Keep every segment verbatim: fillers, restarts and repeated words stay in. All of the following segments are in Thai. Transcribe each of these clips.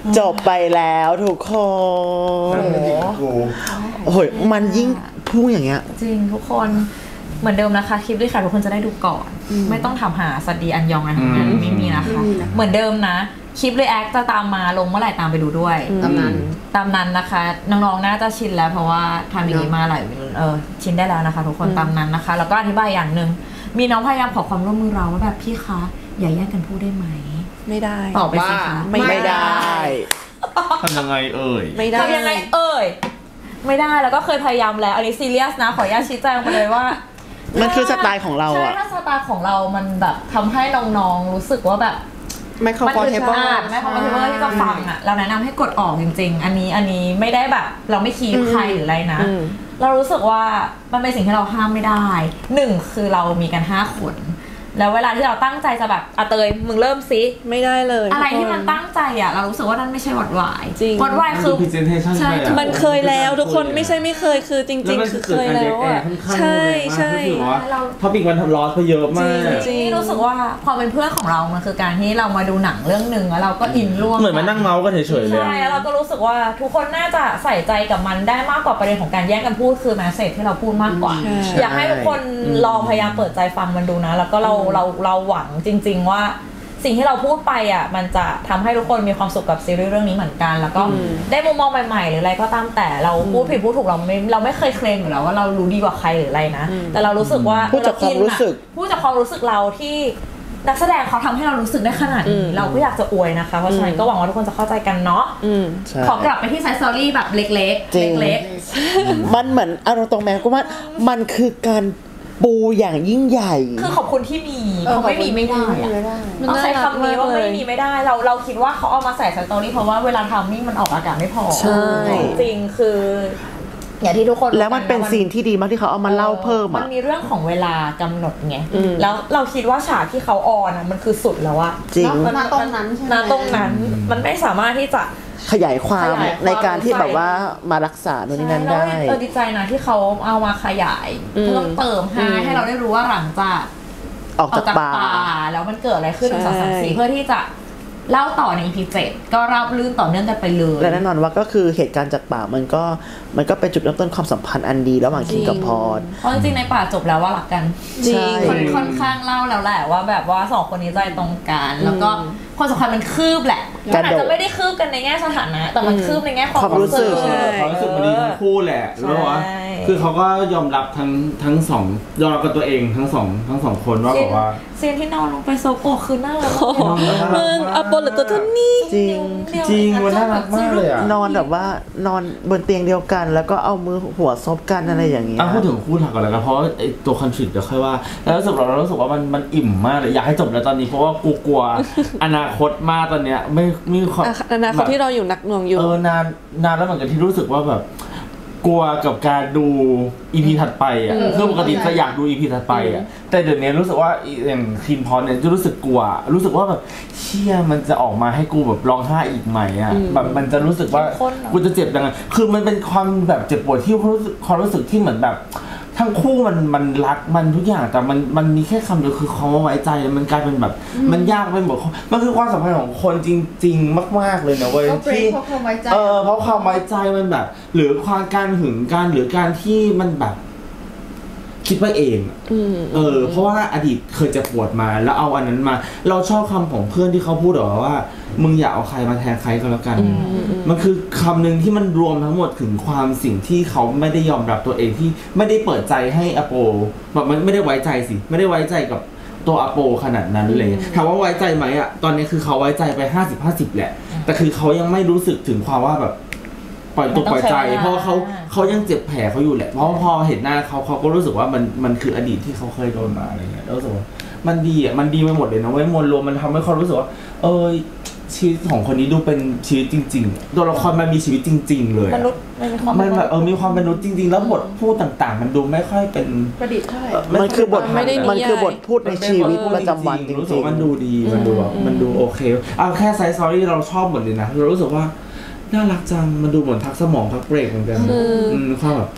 จบไปแล้วทุกคนโอ้โหมันยิ่งพุ่งอย่างเงี้ยจริงทุกคนเหมือนเดิมนะคะคลิปด้วยค่ะทุกคนจะได้ดูก่อนไม่ต้องถามหาสตีอันยองอะไรทั้งนั้นไม่มีนะคะเหมือนเดิมนะคลิปรีแอคจะตามมาลงเมื่อไหร่ตามไปดูด้วยตามนั้นตามนั้นนะคะน้องๆน่าจะชินแล้วเพราะว่าทำอย่างนี้มาหลายเออชินได้แล้วนะคะทุกคนตามนั้นนะคะแล้วก็อธิบายอย่างหนึ่งมีน้องพยายามขอความร่วมมือเราว่าแบบพี่คะอย่าแย่งกันพูดได้ไหมไม่ได้ตอบไปสิคะไม่ได้ทำยังไงเอ่ยไม่ได้ทำยังไงเอ่ยไม่ได้แล้วก็เคยพยายามแล้วอันนี้ซีเรียสนะขออนุญาตชี้แจงไปเลยว่ามันคือสไตล์ของเราอะใช่ถ้าสไตล์ของเรามันแบบทำให้น้องๆรู้สึกว่าแบบไม่คอมฟอร์ทเบิลไม่คอมฟอร์ทเบิลที่จะฟังอ่ะเราแนะนำให้กดออกจริงๆอันนี้อันนี้ไม่ได้แบบเราไม่คีบใครหรืออะไรนะเรารู้สึกว่ามันเป็นสิ่งที่เราห้ามไม่ได้หนึ่งคือเรามีกันห้าคนแล้วเวลาที่เราตั้งใจจะแบบอะเตยมึงเริ่มซิไม่ได้เลยอะไรที่มันตั้งใจอ่ะเรารู้สึกว่านั่นไม่ใช่วัดวายจริงวัดวายคือใช่มันเคยแล้วทุกคนไม่ใช่ไม่เคยคือจริงๆคือเคยแล้วอ่ะใช่ใช่ท็อปิกมันทำร้อนไปเยอะมากจริงๆรู้สึกว่าความเป็นเพื่อนของเรามันคือการที่เรามาดูหนังเรื่องหนึ่งแล้วเราก็อินร่วมเหมือนมานั่งเมาส์กันเฉยๆเลยใช่แล้วเราก็รู้สึกว่าทุกคนน่าจะใส่ใจกับมันได้มากกว่าประเด็นของการแย่งกันพูดคือแมสเสจที่เราพูดมากกว่าอยากให้ทุกคนลองพยายามเปิดใจฟังมันดูนะแล้วก็เราเราเราหวังจริงๆว่าสิ่งที่เราพูดไปอ่ะมันจะทำให้ทุกคนมีความสุขกับซีรีส์เรื่องนี้เหมือนกันแล้วก็ได้มุมมองใหม่ๆหรืออะไรก็ตามแต่เราพูดผิดพูดถูกเราไม่เราไม่เคยเคลมอยู่แล้วว่าเรารู้ดีกว่าใครหรืออะไรนะแต่เรารู้สึกว่าพูดจากความรู้สึกพูดจากความรู้สึกเราที่นักแสดงเขาทำให้เรารู้สึกได้ขนาดนี้เราก็อยากจะอวยนะคะเพราะฉะนั้นก็หวังว่าทุกคนจะเข้าใจกันเนาะขอกลับไปที่ไซส์สตอรี่แบบเล็กๆเล็กๆมันเหมือนอารมณ์ตรงแม้ก็ว่ามันคือการปูอย่างยิ่งใหญ่คือขอบคุณที่มีเขาไม่มีไม่ได้ต้องใช้คำนี้ว่าไม่มีไม่ได้เราเราคิดว่าเขาเอามาใส่สตอรี่เพราะว่าเวลาทำนี่มันออกอากาศไม่พอใช่จริงคืออย่างที่ทุกคนแล้วมันเป็นซีนที่ดีมากที่เขาเอามาเล่าเพิ่มมันมีเรื่องของเวลากำหนดไงแล้วเราคิดว่าฉากที่เขาออนมันคือสุดแล้วอะจริงณตรงนั้นใช่ไหมณตรงนั้นมันไม่สามารถที่จะขยายความในการที่แบบว่ามารักษาโน่นนี่นั่นได้เออดีใจนะที่เขาเอามาขยายเพิ่มเติมให้ให้เราได้รู้ว่าหลังจากออกจากป่าแล้วมันเกิดอะไรขึ้นในสองสามสี่เพื่อที่จะเล่าต่อใน อี พี เจ็ดก็ราบรื่นต่อเนื่องกันไปเลยและแน่นอนว่าก็คือเหตุการณ์จากป่ามันก็มันก็เป็นจุดเริ่มต้นความสัมพันธ์อันดีระหว่างคิงกับพอดเพราะจริงๆในป่าจบแล้วว่ารักกันจริงค่อนข้างเล่าแล้วแหละว่าแบบว่าสองคนนี้ใจตรงกันแล้วก็ความสัมพันธ์มันคืบแหละมันอาจจะไม่ได้คืบกันในแง่สถานะแต่มันคืบในแง่ความรู้สึกความรู้สึกมันดีทั้งคู่แหละรู้ว่าคือเขาก็ยอมรับทั้งทั้งสองยอมรับกับตัวเองทั้งสองทั้งสองคนว่าบอกว่าซีนที่นอนลงไปโซโกะคือน่ารักมึงอโปเหลือตัวเท่านี้จริงจริงมันน่ารักมากเลยอ่ะนอนแบบว่านอนบนเตียงเดียวกันแล้วก็เอามือหัวซบกันอะไรอย่างเงี้ยพูดถึงคู่หลักก่อนเลยนะเพราะไอตัวคอนฟลิกต์เดี๋ยวค่อยว่าแล้วรู้สึกเรารู้สึกว่ามันมันอิ่มมากเลยอยากให้จบแล้วตอนนี้เพราะว่ากูกลัวอนาคตมากตอนเนี้ยไม่มีความอนาคตที่เราอยู่นักหน่วงอยู่เออนานนานแล้วเหมือนกันที่รู้สึกว่าแบบกลัวกับการดู อี พี ถัดไปอ่ะคือปกติจะอยากดู อี พี ถัดไปอ่ะแต่เดี๋ยวนี้รู้สึกว่าอย่างคินพอเนี่ยจะรู้สึกกลัวรู้สึกว่าแบบเชี่ยมันจะออกมาให้กูแบบร้องไห้อีกไหมอ่ะแบบมันจะรู้สึกว่ากูจะเจ็บยังไงคือมันเป็นความแบบเจ็บปวดที่ความรู้สึกความรู้สึกที่เหมือนแบบทั้งคู่มันมันรักมันทุกอย่างแต่มันมันมีแค่คำเดียวคือความไว้ใจมันกลายเป็นแบบมันยากไปหมดมันคือความสัมพันธ์ของคนจริงๆมากๆเลยนะเว้ยที่เออเพราะความไว้ใจมันแบบหรือความการหึงกันหรือการที่มันแบบคิดไปเองเออเพราะว่าอดีตเคยจะปวดมาแล้วเอาอันนั้นมาเราชอบคำของเพื่อนที่เขาพูดหรอว่ามึงอย่าเอาใครมาแทนใครก็แล้วกันมันคือคำหนึ่งที่มันรวมทั้งหมดถึงความสิ่งที่เขาไม่ได้ยอมรับตัวเองที่ไม่ได้เปิดใจให้อโปแบบมันไม่ได้ไว้ใจสิไม่ได้ไว้ใจกับตัวอโปขนาดนั้นเลยถามว่าไว้ใจไหมอ่ะตอนนี้คือเขาไว้ใจไปห้าสิบ ห้าสิบแหละแต่คือเขายังไม่รู้สึกถึงความว่าแบบปล่อยตัวปล่อยใจเพราะเขาเขายังเจ็บแผลเขาอยู่แหละเพราะพอเห็นหน้าเขาเขาก็รู้สึกว่ามันมันคืออดีตที่เขาเคยโดนมาอะไรเงี้ยแล้วรู้สึกว่ามันดีอ่ะมันดีไปหมดเลยนะเว้ยมวลรวมมันทำให้เขารู้สึกว่าเออชีวิตของคนนี้ดูเป็นชีวิตจริงๆตัวละครมันมีชีวิตจริงๆเลยมนุษย์มันแบบเออมีความมนุษย์จริงๆแล้วบทพูดต่างๆมันดูไม่ค่อยเป็นประดิษฐ์เท่าไหร่มันคือบทมันคือบทพูดในชีวิตประจำวันจริงๆมันดูดีมันดูแบบมันดูโอเคเอาแค่ไซส์สตอรี่เราชอบหมดเลยนะเรารู้สึกว่าน่ารักจังมันดูเหมือนทักสมองทักเบรกเหมือนกันอืมความแบบ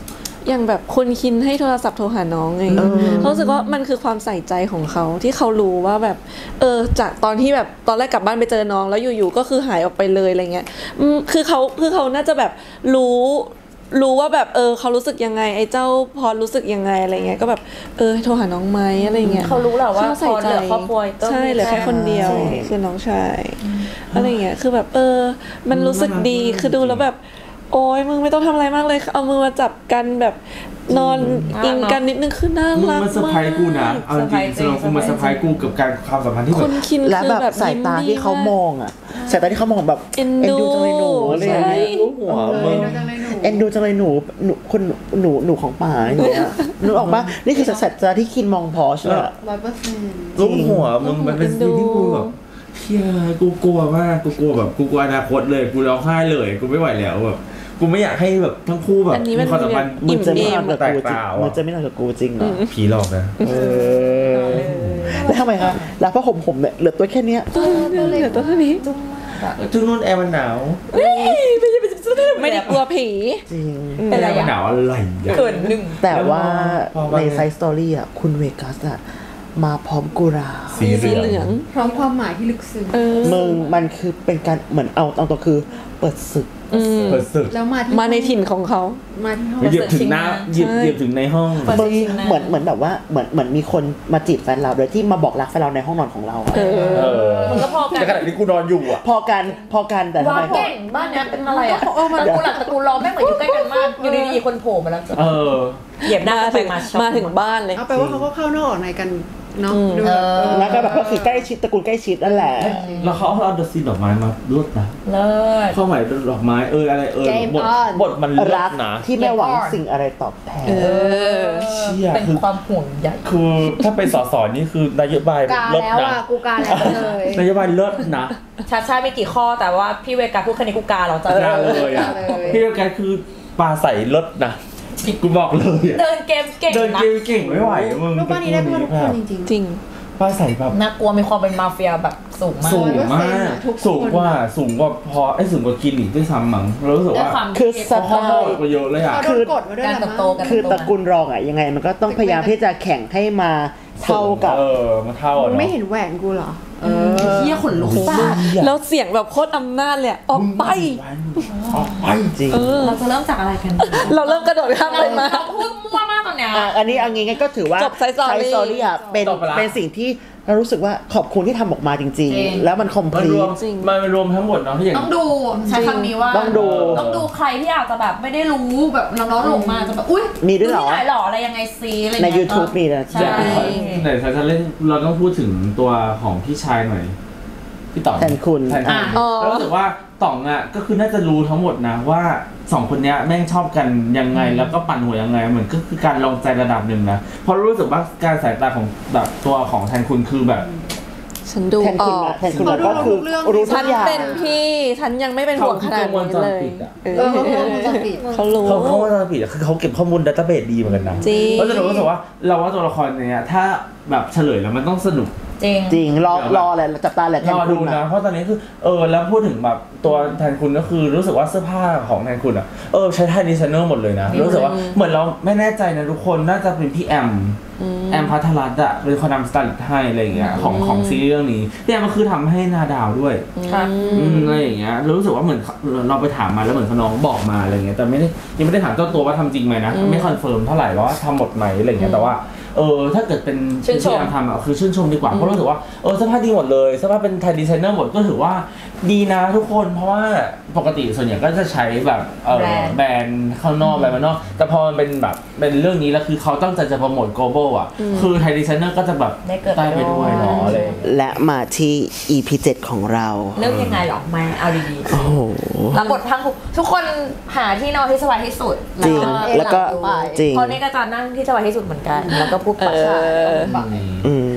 อย่างแบบคุณคินให้โทรศัพท์โทรหาน้องไงเขารู้สึกว่ามันคือความใส่ใจของเขาที่เขารู้ว่าแบบเออจากตอนที่แบบตอนแรกกลับบ้านไปเจอน้องแล้วอยู่ๆก็คือหายออกไปเลยอะไรเงี้ยอืมคือเขาคือเขาน่าจะแบบรู้รู้ว่าแบบเออเขารู้สึกยังไงไอ้เจ้าพอรู้สึกยังไงอะไรเงี้ยก็แบบเออโทรหาน้องไหมอะไรเงี้ยเขารู้แหละว่าเขาใส่ใจพอเหลือครอบครัวก็ใช่เหลือแค่คนเดียวใช่คือน้องชายอะไรเงี้ยคือแบบเออมันรู้สึกดีคือดูแล้วแบบโอ้ยมึงไม่ต้องทำอะไรมากเลยเอามือมาจับกันแบบนอนอิงกันนิดนึงคือน่ามึงรักมันเซอร์ไพรส์กูนะเอาจริงๆสำหรับกูมันเซอร์ไพรส์กูกับการความสัมพันธ์ที่แบคุบณคินและคือแบบแบบสายตาที่เขามองอ่ะสายตาที่เขามองแบบเอ็นดูจังเลยหนูอะไรอย่างเงี้ยใช่ลูกหัวมึง เอ็นดูจังเลยหนูหนูคนหนูหนูของป่าอย่างเงี้ยนึกออกปะนี่คือสายตาที่คินมองพอใช่ไหมร้อยเปอร์เซ็นต์ลูกหัวมึงมันเป็นสิ่งที่กูแบบเฮียกูกลัวมากกูกลัวแบบกูกลัวอนาคตเลยกูร้องไห้เลยกูไม่ไหวแล้วแบบกูไม่อยากให้แบบทั้งคู่แบบอันนี้มันมีความสัมพันธ์มึงจะไม่นอนกับแตกูกจริงต่างมึงอ่ะจะไม่นอนกับกูจริงเหรอผีหลอกนะเออแล้วทำไมคะแล้วผ้าห่มผมเนี่ยเหลือตัวแค่เนี้ยเหลือตัวเท่านี้จุดนู้นแอร์มันหนาวไม่ได้กลัวผีจริงเป็นไรแอร์มันหอะนาวอะไรอ่ะเกินหนึ่งแต่ว่าพอว่าในไซส์สตอรี่อ่ะคุณเวกัสอ่ะมาพร้อมกุหลาบสีสีเหเหลืลืออง งพร้อมความหมายที่ลึกซึ้งเออมึงมันคือเป็นการเหมือนเอาเอาตัวคือเปิดศึกอืมเปิดศึกแล้วมาที่มาในถิ่นของเขามาที่ห้องเหยียบถึงหน้าเหยียบใช่เหยียบถึงในห้องเปิดมึงจริงๆนะเหมือนเหมือนแบบว่าเหมือนเหมือนมีคนมาจีบแฟนเราโดยที่มาบอกรักแฟนเราในห้องนอนของเราอะเออเออมันก็พอกันแต่ขณะที่กูนอนอยู่อ่ะพอกันพอกันแต่ทำว้าไมวเก่งบ้านเนี้ยเป็นอะไรอ่ะตระกูลหลักตระกูลล้อแม่งเหมือนอยู่ใกล้กันมากอยู่ดีๆคนโผล่มาแล้วเออเหยียบหน้ามากันไปถึงมาช็อปมาถึงบ้านเลยเอาไปว่าเขาก็เข้านอกออกในกันเนาะอืมดูแบบเออแล้วก็แบบก็คือใกล้ชิดตระกูลใกล้ชิดนั่นแหละแล้วเขาเอาดอกซีนดอกไม้มาลดนะเลิศข้อหมายดอกไม้เอออะไรเออบทบทมันลดรักนะที่ไม่หวังสิ่งอะไรตอบแทนเออเชี่ยเป็นคือความห่วงใยคือถ้าเป็นสสนี่คือนโยบายกาลดแล้วนะอ่ะกูกาแล้วเลยนโยบายลดนะชาชาไม่กี่ข้อแต่ว่าพี่เวกาพูดแค่นี้กูกาเราจะกาเลยอ่ะเลยพี่เดียวกันคือปลาใส่ลดนะกูบอกเลยอะเดินเกมเก่งเดินนะเกมเก่งไม่ไหวมึงลูกบ้านนี้ได้พ่อทุกคนจริงจริงปลาใส่แบบน่ากลัวมีความเป็นมาเฟียแบบสูงมากสูงมากทุกคนสูงกว่าสูงกว่าพอไอ้สูงกว่ากินอีกด้วยซ้ำมั้งเรารู้สึกด้วยว่าความคือสเขาไตเขาล์โหดกว่าเยอะเลยๆอ่ะเขาโดนกดมาด้วยการแหละเติบโตมั้งกันคือตระกูลรองอ่ะยังไงมันก็ต้องพยายามที่จะแข่งให้มาเท่ากับเออมาเท่าอะมึงเนาะไม่เห็นแหวนกูเหรอ เออเฮียขนลุกซ่าแล้วเสียงแบบโคตรอำนาจเลยอะออกไปออกไปจริงเออเราจะเริ่มจากอะไรกันดีเราเริ่มกระโดดข้ามไปมาเราพูดมั่วมากตอนเนี้ยอ่ะอันนี้อันนี้ก็ถือว่าจบ Side Story ไซส์สตอรี่อ่ะเป็นเป็นสิ่งที่เรารู้สึกว่าขอบคุณที่ทำออกมาจริง ๆ แล้วมันคอมพมันลีรวมทจริงมันรวมทั้งหมดเนาะที่อย่างต้องดูใช้คำนี้ว่าต้องดูต้องดูใครที่อาจจะแบบไม่ได้รู้แบบน้องๆลงมาจะแบบอุ้ยมีด้วยเหรอที่ไหนหรออะไรยังไงซีอะไรในเงี้ย YouTube มีนะใช่ไหนฉันจะเล่นเราต้องพูดถึงตัวของพี่ชายหน่อยพี่ต่องแทนคุณแทนคุณอ๋อแล้วรู้สึกว่าต่องอ่ะก็คือน่าจะรู้ทั้งหมดนะว่าสองคนเนี้ยแม่งชอบกันยังไงแล้วก็ปั่นหัวยังไงเหมือนก็คือการลองใจระดับหนึ่งนะเพราะรู้สึกว่าการสายตาของแบบตัวของแทนคุณคือแบบฉันดูแทนอคุณอกอะแทนคุณก็คือรู้ทุฉักนอย่างเป็นพี่ ฉันยังไม่เป็นห่วงขนาดนี้เลยเออเขาเขาจะปิดเขารู้เขาเขาจะผิดคือเขาเก็บข้อมูลดัตต้าเบสดีเหมือนกันนะจริงเพราะฉะนั้นรู้สึกว่าเราว่าตัวละครเนี้ยถ้าแบบเฉลยแล้วมันต้องสนุกจริงจริงรอรอแหละจับตาแหละแทรนอคุดูณนะนะเพราะตอนนี้คือเออแล้วพูดถึงแบบตัวแทนคุณก็คือรู้สึกว่าเสื้อผ้าของแทนคุณอ่ะเออใช้ไทยดีไซเนอร์หมดเลยนะมีรู้สึกว่าอืมเหมือนเราไม่แน่ใจนะทุกคนน่าจะเป็นพี่แอมอืมแอมพัทรรัตน์อะเป็นคนนำสไตลิสต์ให้อะไรอย่างเงี้ยของของซีรีส์เรื่องนี้พี่แอมก็คือทำให้นาดาวด้วยค่ะอืมอะไรอย่างเงี้ยรู้สึกว่าเหมือนเราไปถามมาแล้วเหมือนเขาน้องบอกมาอะไรเงี้ยแต่ไม่ได้ยังไม่ได้ถามเจ้าตัวว่าทำจริงไหมนะไม่คอนเฟิร์มเท่าไหร่ว่าทำหมดไหมอะไรเงี้ยแต่ว่าเออถ้าเกิดเป็นชื่นชมที่แอมทำอะคือชื่นชมดีกว่าเพราะรู้สึกว่าเออเสื้อผ้าดีหมดเลยเสื้อผ้าเป็นไทยดีไซเนอร์หมดก็ถือว่าดีนะทุกคนเพราะว่าปกติส่วนใหญ่ก็จะใช้แบบเออแบรนด์แบรนด์ข้างนอกแบรนด์ข้างนอกแต่พอมันเป็นแบบเป็นเรื่องนี้แล้วคือเขาตั้งใจจะโปรโมท global อ่ะคือไทยดีไซเนอร์ก็จะแบบได้เกิดได้ไปด้วยเนาะอะไรอย่างเงี้ยและมาที่ อี พี เจ็ดของเราเรื่องยังไงหรอมาเอาดีโอ้โหๆแล้วบทพังทุกทุกคนหาที่นอนที่สบายที่สุดจริงแล้วก็หบดูจริงเพราะนี่ก็จะนั่งที่สบายที่สุดเหมือนกัน แล้วก็พูดเอประชาอฟังอืมเพื่อให้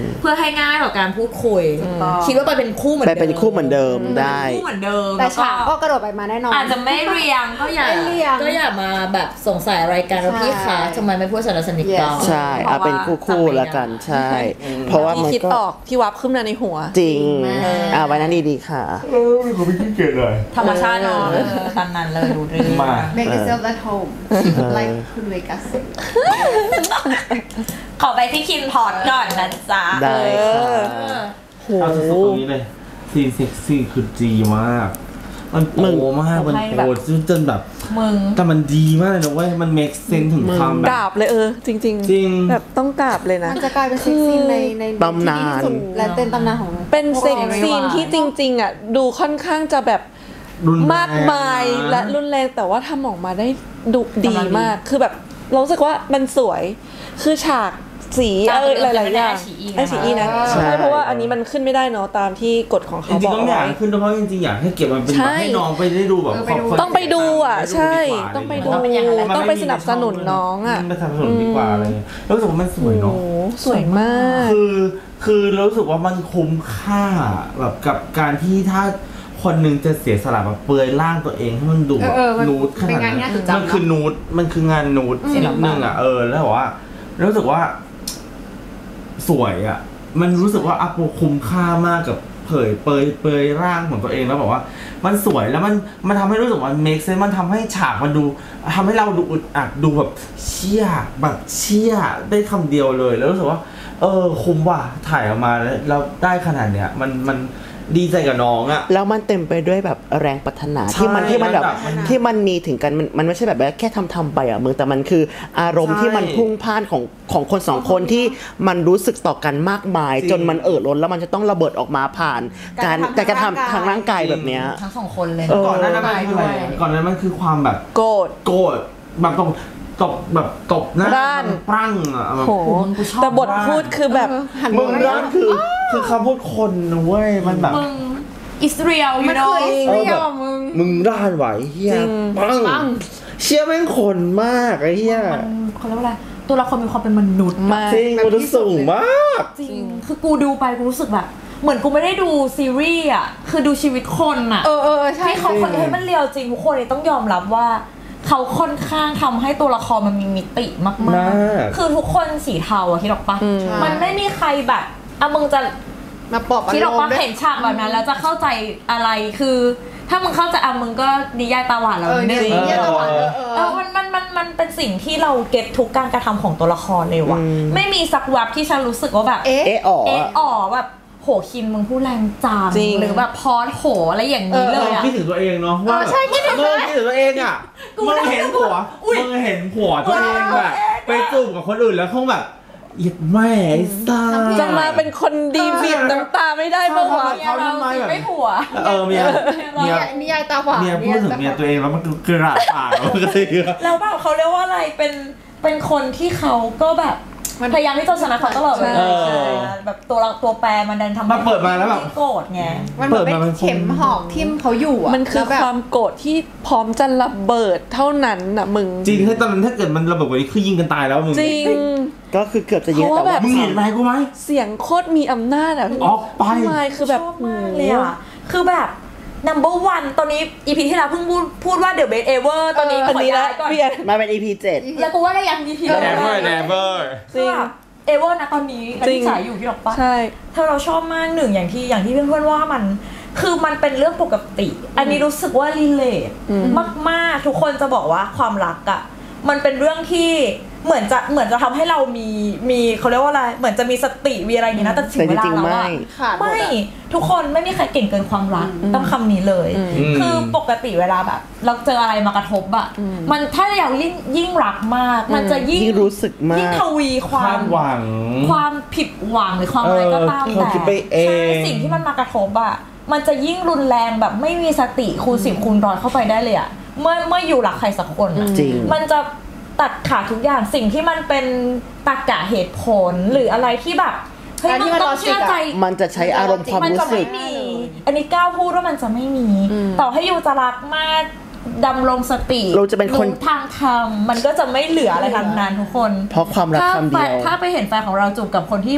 ให้ง่ายต่อการพูดคุยคิดว่าไปเป็นคู่เหมือนไปเดิมเป็นคู่เหมือนเดิมได้คู่เหมือนเดิมแต่ล้วฉากก็กระโดดไปมาแน่นอนอาจจะไม่เรียงก็อย่าไม่เรียงก็อย่ามาแบบสงสัยอะไรกันว่าพี่คะทำไมไม่พูดสนทนากันใช่เอาเป็นคู่ๆแล้วกันใช่ เพราะว่าที่มันคิดก็ออกที่วับขึ้นมาในหัวจริงอ่าไว้นั้นดีๆค่ะเออเขาไม่ขี้เกียจเลยธรรมชาติเนาะเออตามนั้นเลยดูเรื่องมา Make yourself at home like คุณเวกัสขอไปที่คินพอร์ตก่อนนะจ๊ะได้ค่ะเออเอาสุดๆตรงนี้เลยซีนเซ็กซี่คือจีมาก มันโปมากมันโปจนแบบมึงแต่มันดีมากเลยนะเว้ยมัน make sense ถึงความแบกบราบเลยเออ จริงจริงแบบต้องกราบเลยนะมันจะกลายเป็นเซ็กซีนในในตำนานที่สุดและเป็นตำนานของเป็นเซ็กพวราซีนที่จริงๆอ่ะดูค่อนข้างจะแบบรุนแรงมากมายและรุนแรงแต่ว่าทำออกมาได้ดุดีมาก คือแบบเรารู้สึกว่ามันสวยคือฉากสีเออหลายๆอย่างไอสีอีนะใช่เพราะว่าอันนี้มันขึ้นไม่ได้เนาะตามที่กฎของจเขาริบงอกๆต้องอยากไว้ให้ขึ้นเพราะจริงๆอยากให้เก็บมันเป็นใช่แบบให้น้องไปได้ดูแบบต้องไปดูอ่ะใช่ต้องไปดูต้องไปสนับสนุนน้องอ่ะไปสนับสนุนดีกว่าอะไรเงี้ยแล้วรู้สึกว่ามันสวยโอ้เนาะโหสวยมากคือคือรู้สึกว่ามันคุ้มค่าแบบกับการที่ถ้าคนหนึ่งจะเสียสละแบบเปลือยร่างตัวเองให้มันดูแบบเออมันนูดขนาดเป็นงานที่นั้น่าน จดจำมันคือนูดมันคืองานนูดนิดนึงอ่ะเออแล้วบอกว่ารู้สึกว่าสวยอ่ะมันรู้สึกว่าอัปคุ้มค่ามากกับเผยเปยเปยร่างของตัวเองแล้วบอกว่ามันสวยแล้วมันมันทำให้รู้สึกว่ามัน make sense มันทำให้ฉากมันดูทำให้เราดูอึดอัดดูแบบเชี่ยแบบเชี่ยได้คำเดียวเลยแล้วรู้สึกว่าเออคุ้มว่ะถ่ายออกมาแล้วเราได้ขนาดเนี้ยมันมันดีใจกับน้องอะแล้วมันเต็มไปด้วยแบบแรงปรารถนาใช่ที่มันที่มันแบบมันแบบที่มันมีถึงกันมันมันไม่ใช่แบบว่าแค่ทำทำไปอ่ะมึงแต่มันคืออารมณ์ใช่ที่มันพุ่งพ่านของของคนสองคนที่มันรู้สึกต่อกันมากมายจริงจนมันเอ่อล้นแล้วมันจะต้องระเบิดออกมาผ่านการการการกระทำทำทางร่างกายแบบเนี้ยทั้งสองคนเลยเออก่อนหน้านั้นมันคืออะไรก่อนหน้านั้นมันคือความแบบโกรธโกรธแบบตบตบแบบตบหน้าด้านปรั้งอะแบบโหแต่บทพูดคือแบบหันมึงมาด้านคือคือคำพูดคนนะเว้ยมันแบบมึงอิสราเอลยูมันโนคืออิสราเอลมึงมึงด้านไหวเฮียจริงปังปังเชี่ยแม่งคนมากไอ้เฮียมันเขาเรียกว่าอะไรตัวละครมีความเป็นมนุษย์มากจริงมันดูสูงมากจริงคือกูดูไปกูรู้สึกแบบ เหมือนกูไม่ได้ดูซีรีส์อ่ะคือดูชีวิตคนอ่ะเออเออใช่ที่เขาคนให้มันเรียวจริงทุกคนเลยต้องยอมรับว่า เขาค่อนข้างทำให้ตัวละครมันมีมิติมากมากๆคือทุกคนสีเทาอะคิดออกปะมันไม่มีใครแบบอ่ะมึงจะมาปอบอารมณ์คิดออกปะด้วยเห็นฉากแบบนั้นแล้วจะเข้าใจอะไรคือ ถ้ามึงเข้าใจอ่ะมึงก็นิยายตาหวานแล้วเออเนี่ยนึงเนี่ยตะวันเออเอเอออมันมันมันมันเป็นสิ่งที่เราเก็ตทุกการกระทำของตัวละครเลยว่ะไม่มีสักแวบที่ฉันรู้สึกว่าแบบเอ๊ะเอะอ๋อเอะอ๋อแบบโหคินมึงพูดแรงจังจริงหรือแบบพอดโหอะไรอย่างนี้เลยอะคิดถึงตัวเองเนาะว่าใช่คิดถึงมึงคิดถึงตัวเองอ่ะกูมึงเห็นผัวอุ๊ยมึงเห็นผัวตัวเองแบบไปจูบกับคนอื่นแล้วคงแบบหยิบแม่ไอ้ซ่าจะมาเป็นคนดีบีบน้ำตาไม่ได้ปะวะเมียเราสิไม่ผัวเออเมียเมียนิยายตาหวานเมียพูดถึงเมียตัวเองแล้วมันกระปากมันก็เลยแล้วแบบเขาเรียกว่าอะไรเป็นเป็นคนที่เขาก็แบบพยายามที่จะชนะเขาตลอดเวลาใช่แบบตัวเราตัวแปรมันดันทำให้มาเปิดมาแล้วแบบโกรธไงมันเหมือนเป็นเข็มหอกทิ่มเขาอยู่อ่ะมันคือแล้วแบบความโกรธที่พร้อมจะระเบิดเท่านั้นน่ะมึงจริงถ้าตอนนั้นถ้าเกิดมันระเบิดกว่านี้คือยิงกันตายแล้วมึงจริงก็คือเกือบจะยิงเพราะแต่ว่าว่าแบบมึงเห็นไหมกูไหมเสียงโคตรมีอำนาจอ่ะออกไปทำไมคือแบบชอบมากเลยอ่ะ คือแบบ number one ตอนนี้ อี พี ที่แล้วเพิ่งพูดพูดว่า the best ever ตอนนี้อันขอนี้ย้าละยก่อนเปลี่ยนมาเป็น อี พี เจ็ดแล้วกูว่าได้ยัง อี พี แล้ว never never จริงเอเวอร์นะตอนนี้และจริงที่ฉายอยู่ที่หรอกปะใช่เธอเราชอบมากหนึ่งอย่างที่อย่างที่เพื่อนๆว่ามัน คือมันเป็นเรื่องปกติ อันนี้รู้สึกว่ารีเลทมากๆทุกคนจะบอกว่าความรักอะมันเป็นเรื่องที่เหมือนจะเหมือนจะทำให้เรามีมีเขาเรียกว่าอะไรเหมือนจะมีสติมีอะไรอย่างนี้นะแต่ถึงเวลาแล้วอะขาดหมดอะไม่ทุกคนไม่มีใครเก่งเกินความรักต้องคำนี้เลย คือปกติเวลาแบบ เราเจออะไรมากระทบอะมันถ้าอยากยิ่งยิ่งรักมาก มันจะยิ่งยิ่งรู้สึกมากยิ่งทวีควาคาม ดหวังความผิดหวังหรือความอะไรก็ตามเออแต่เขาคิดไปเองใช่สิ่งที่มันมากระทบอะมันจะยิ่งรุนแรงแบบไม่มีสติคูณสิบคูณร้อยเข้าไปได้เลยอะเมื่อเมื่ออยู่หลักใครสักคนอะจริงมันจะตัดขาดทุกอย่างสิ่งที่มันเป็นตรรกะเหตุผลหรืออะไรที่แบบเฮ้ยการที่มันมันต้องเชื่อใจมันจะใช้อารมณ์ความมันรู้จะสึไม่กมี อันนี้ก้าวพูดว่ามันจะไม่มี ต่อให้ยูจะรักมากดำรงสติเราจะเป็นคนรู้ทางธรรมมันก็จะไม่เหลืออะไรทั้งนั้นทุกคนเพราะความรักถ้าคำไปเดียวถ้าไปเห็นแฟนของเราจูบกับคนที่แบบ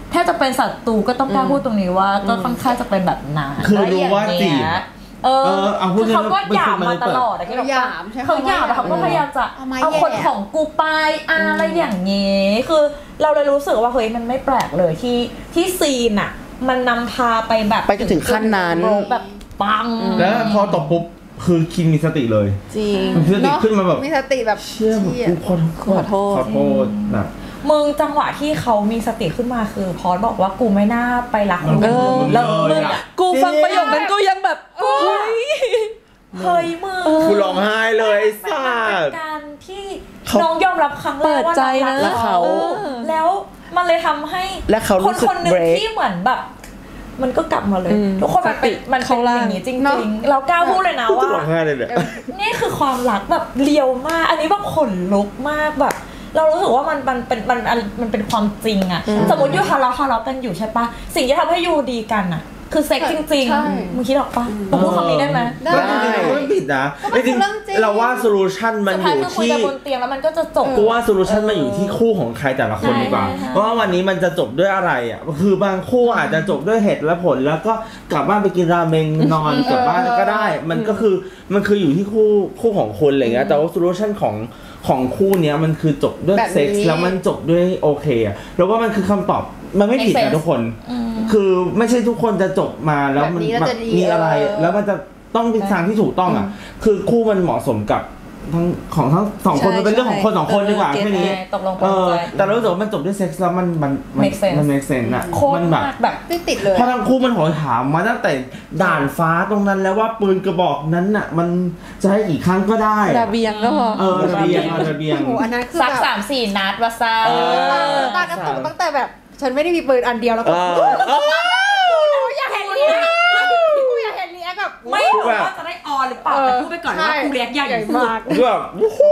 แทบจะเป็นศัตรูก็ต้องกล้าพูดตรงนี้ว่าก็ค่อนข้างจะเป็นแบบนั้นคือรู้ว่าจีบเออเออเอาพูดคือเขาก็เป็นหยาคบนมามาตลอดเปิดอะที่เราหยามใช่เขาหยาบแต่เขาก็พยายามจะเอามาเอาแย่คนของกูไปอะไรอย่างเงี้ยคือเราเลยรู้สึกว่าเฮ้ยมันไม่แปลกเลยที่ที่ซีนอะมันนำพาไปแบบไปจนถึงขั้นนั้นแบบปังแล้วพอตบปุ๊บคือคินมีสติเลยจริงมีสติขึ้นมาแบบมีสติแบบเชื่อแบบกูขอขอโทษขอโทษแบบมึงจังหวะที่เขามีสติขึ้นมาคือพอสบอกว่ากูไม่น่าไปรักมึงเออแล้วเลมึยงอะกูฟังประโยคนั้นกูยังแบบเฮ้ยเฮ้ยมึงกูร้องไห้เลยไอ้สัมันเป็สนการที่เขาน้องยอมรับครั้งแรเปิกดว่าใจรักนะเขาเออแล้วมันเลยทำให้และเขารู้คนสึกคนหนึ่ง break ที่เหมือนแบบ มันก็กลับมาเลยอืมทุกคนมันเป็นสติมันเป็นเข้าร่างอย่างนี้จเนอะริงๆเรากล้าพูดเลยนะกูว่าร้องไห้เลยเนี่ยนี่คือความรักแบบเลียวมาก อันนี้แบบขนลุกมากแบบ เรารู้สึกว่ามันมันเป็นมันมันเป็นความจริงอะสมมติยูทะเลาะทะเลาะกันอยู่ใช่ปะสิ่งที่ทำให้ยูดีกันอะคือเซ็กจริงใช่ๆมึงคิดออกปะมึงพูดคำนี้ได้ไหมได้ได้จริงๆก็ไม่ผิดนะก็มันจริงเรื่องจริงๆเราว่าโซลูชันมันสุดอท้ายยู่คือคุยที่กันบนเตียงแล้วมันก็จะจบกูว่าโซลูชันมันอยู่ที่คู่ของใครแต่ละคนดีกว่าใช่ใช่เพราะว่าวันนี้มันจะจบด้วยอะไรอ่ะคือบางคู่อาจจะจบด้วยเหตุและผลแล้วก็กลับบ้านไปกินราเมงนอนกลับบ้านก็ได้ มันก็คือมันคืออยู่ที่คู่คู่ของคนอะไรเงี้ยแต่ว่าโซลูชันของของคู่เนี้ยมันคือจบด้วยแบบนี้เซ็กซ์แล้วมันจบด้วยโอเคอ่ะแล้วว่ามันคือคำตอบมันไม่ผิดนะทุกคน คือไม่ใช่ทุกคนจะจบมาแล้วมันแบบนี้แล้วจะดีมีอะไรเออแล้วมันจะต้องเป็นทางที่ถูกต้องอ่ะ คือคู่มันเหมาะสมกับทั้งของทั้งสองคนใช่มันเป็นเรื่องของคนสองคนใช่ดีกว่าเออแค่นี้ใช่ตกลงปเอลงอใจแต่เรารู้สึกว่ามันจบด้วยเซ็กซ์แล้วมันมันมัน Make sense มัน make sense อ่ะโคตมัรแบบมากแบบไม่ติดเลยเพราะทั้งคู่มันโหยหามาตั้งแต่ด่านฟ้าตรงนั้นแล้วว่าปืนกระบอกนั้นน่ะมันจะให้กี่ครั้งก็ได้ระเบียงก็พอเออระเบียงเอาระเบียงโอ้โหอันนั้นคือสักแบบสามสี่นัดวาซาเออตากระตุกตั้งแต่แบบ ฉันไม่ได้มีปืนอันเดียวแล้วก็เออกูอยากเห็นรีแอคกูอยากเห็นรีแอคแบบไม่รู้ว่าจะได้ออนหรือเปล่าแต่พูดไปก่อนว่ากูเรียกใหญ่มากคือแบบ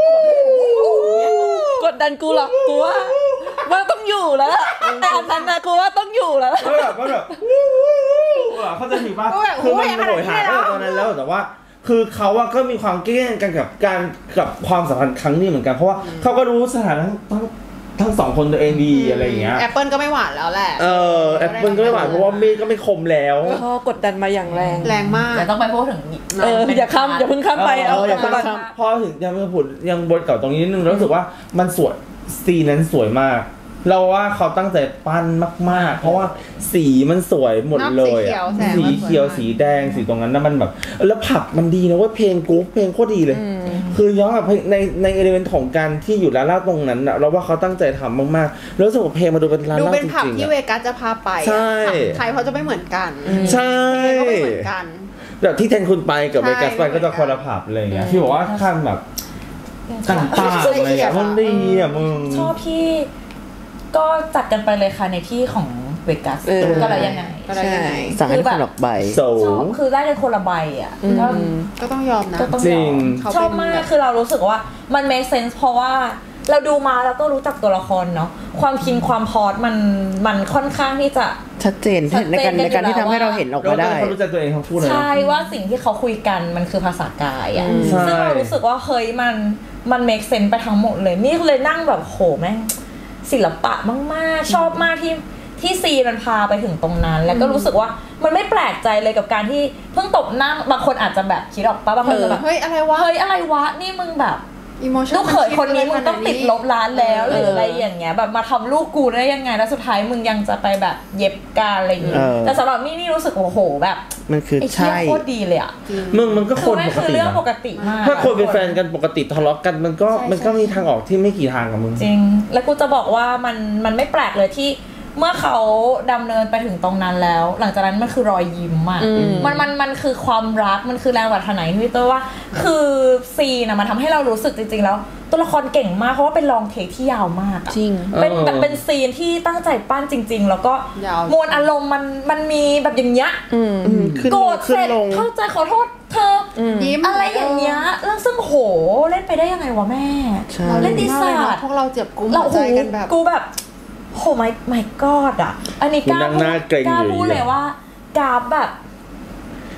กดดันกูหรอกกูว่าว่าต้องอยู่แล้วล่ะแต่อันนั้นนะกูว่าต้องอยู่แล้วล่ะก็แบบก็แบบเขาใจะถือป่ะคือมันโหยหาตั้งแต่ตอนนั้นแล้วแต่ว่า คือเขาอะก็มีความเก้งกันกับการกับความสัมพันธ์ครั้งนี้เหมือนกันเพราะว่าเขาก็รู้สถานะทั้งทั้งสองคนตัวเองดีอะไรอย่างเงี้ยแอปเปิลก็ไม่หวานแล้วแหละเออแอปเปิลก็ไม่หวานเพราะว่ามีดก็ไม่คมแล้วพ่อกดดันมาอย่างแรงแรงมากแต่ต้องไปพูดถึงเอออย่าข้ามอย่าเพิ่งข้ามไปเอเอาออย่าก่เพิ่อนงข้ามพอถึงยังไม่พูดยังบนเก่าตรงนี้นิดนึงแล้วรู้สึกว่ามันสวยซีนนั้นสวยมาก เราว่าเขาตั้งใจปั้นมากๆเพราะว่าสีมันสวยหมดเลยอะสีเขียวสีแดงสีตรงนั้นน่ะมันแบบแล้วผับมันดีนะว่าเพลงกรุ๊ปเพลงโคตรดีเลยคือย้อนกับในในเอลิเมนต์ของการที่อยู่ร้านเหล้าตรงนั้นอะเราว่าเขาตั้งใจทำมากๆแล้วรู้สึกว่าเพลงมาดูเป็นร้านดูเหล้าเป็นจผับริงๆที่อะเวกัสจะพาไปใช่ผับไทยเขาจะไม่เหมือนกันใช่ก็ไม่เหมือนกันแบบที่แทนคุณไปกับใช่เวกัสไปก็จะคนละผับอะไรอย่างเงี้ยที่บอกว่าขั้นแบบต่างๆอะไรอย่างเงี้ยมันดีอะมึงชอบที่ก็จัดกันไปเลยค่ะในที่ของเวกัสเออก็แล้วยังไงก็ได้ยังไงสั่งให้ทุกคนออกไปโซชอบคือได้กันคนละใบอ่ะก็ก็ต้องยอมนะก็ต้องจริยอง มเขาชอบเป็นมากแบบคือเรารู้สึกว่ามัน make sense เพราะว่าเราดูมาแล้วก็รู้จักตัวละครเนาะความคิงความพอดมันมันค่อนข้างที่จะชัดเจนชัดเจนในการกันอยู่ในการที่แล้วทำให้เราว่าเห็นออกแล้วมาได้เขารู้จักตัวเองทั้งคู่เลยนะใช่ว่าสิ่งที่เขาคุยกันมันคือภาษากายอ่ะใช่ซึ่งเรารู้สึกว่าเฮ้ยมันมัน make sense ไปทั้งหมดเลยนี่เลยนั่งแบบโหแม่งศิลปะมากๆชอบมากที่ที่ซีมันพาไปถึงตรงนั้น แล้วก็รู้สึกว่ามันไม่แปลกใจเลยกับการที่เพิ่งตบนั่งบางคนอาจจะแบบคิดออกปะบางคนจะแบบเฮ้ยอะไรวะเฮ้ยอะไรวะนี่มึงแบบ emotion ลูกเขยคนนี้มึงต้องติดลบล้านแล้วหรืออะไรเอออย่างเงี้ยแบบมาทำลูกกูได้ยังไงแล้วสุดท้ายมึงยังจะไปแบบเย็บการอะไรอย่างเงี้ยเออแต่สำหรับนี่นี่รู้สึกโอ้โหแบบมันคือไอ้เชี่ยใช่โคตรดีเลยอ่ะมึงมันก็คืคอน ไม่ปกคือติเรื่องนะปกติมากถ้าคนเป็นแฟนกันปกติทะเลาะกันมันก็ใช่มันก็มีทางออกที่ไม่กี่ทางกับมึงจริง แล้วกูจะบอกว่ามันมันไม่แปลกเลยที่เมื่อเขาดำเนินไปถึงตรงนั้นแล้ว หลังจากนั้นมันคือรอยยิ้มอ่ะอืมมันมันมันคือความรักมันคือแรงปรารถนาที่พี่เตอร์ว่า คือซีนะมันทำให้เรารู้สึกจริงๆแล้วตัวละครเก่งมากเพราะว่าเป็นลองเทคที่ยาวมากอะจริงเป็นเออแบบเป็นซีนที่ตั้งใจปั้นจริง ๆ แล้วก็ยาวมวลอารมณ์มันมันมีแบบอย่างเงี้ยอืมอืมขึ้นโกรลงธขึ้เสนร็จลงเข้าใจขอโทษเธออยิ้มอะไรอย่างเงี้ยแล้วซึ่งโหเล่นไปได้ยังไงวะแม่ใช่เล่นดีศาสตร์พวกเราเจ็บกุ้งเราหัวโหใจกันแบบกูแบบโหไม่ไม่กอดอ่ะ อันนี้กล้ากูนั่งพูหน้าดเกร็งกล้าอยู่พูดเลยเลยว่ากราฟแบบ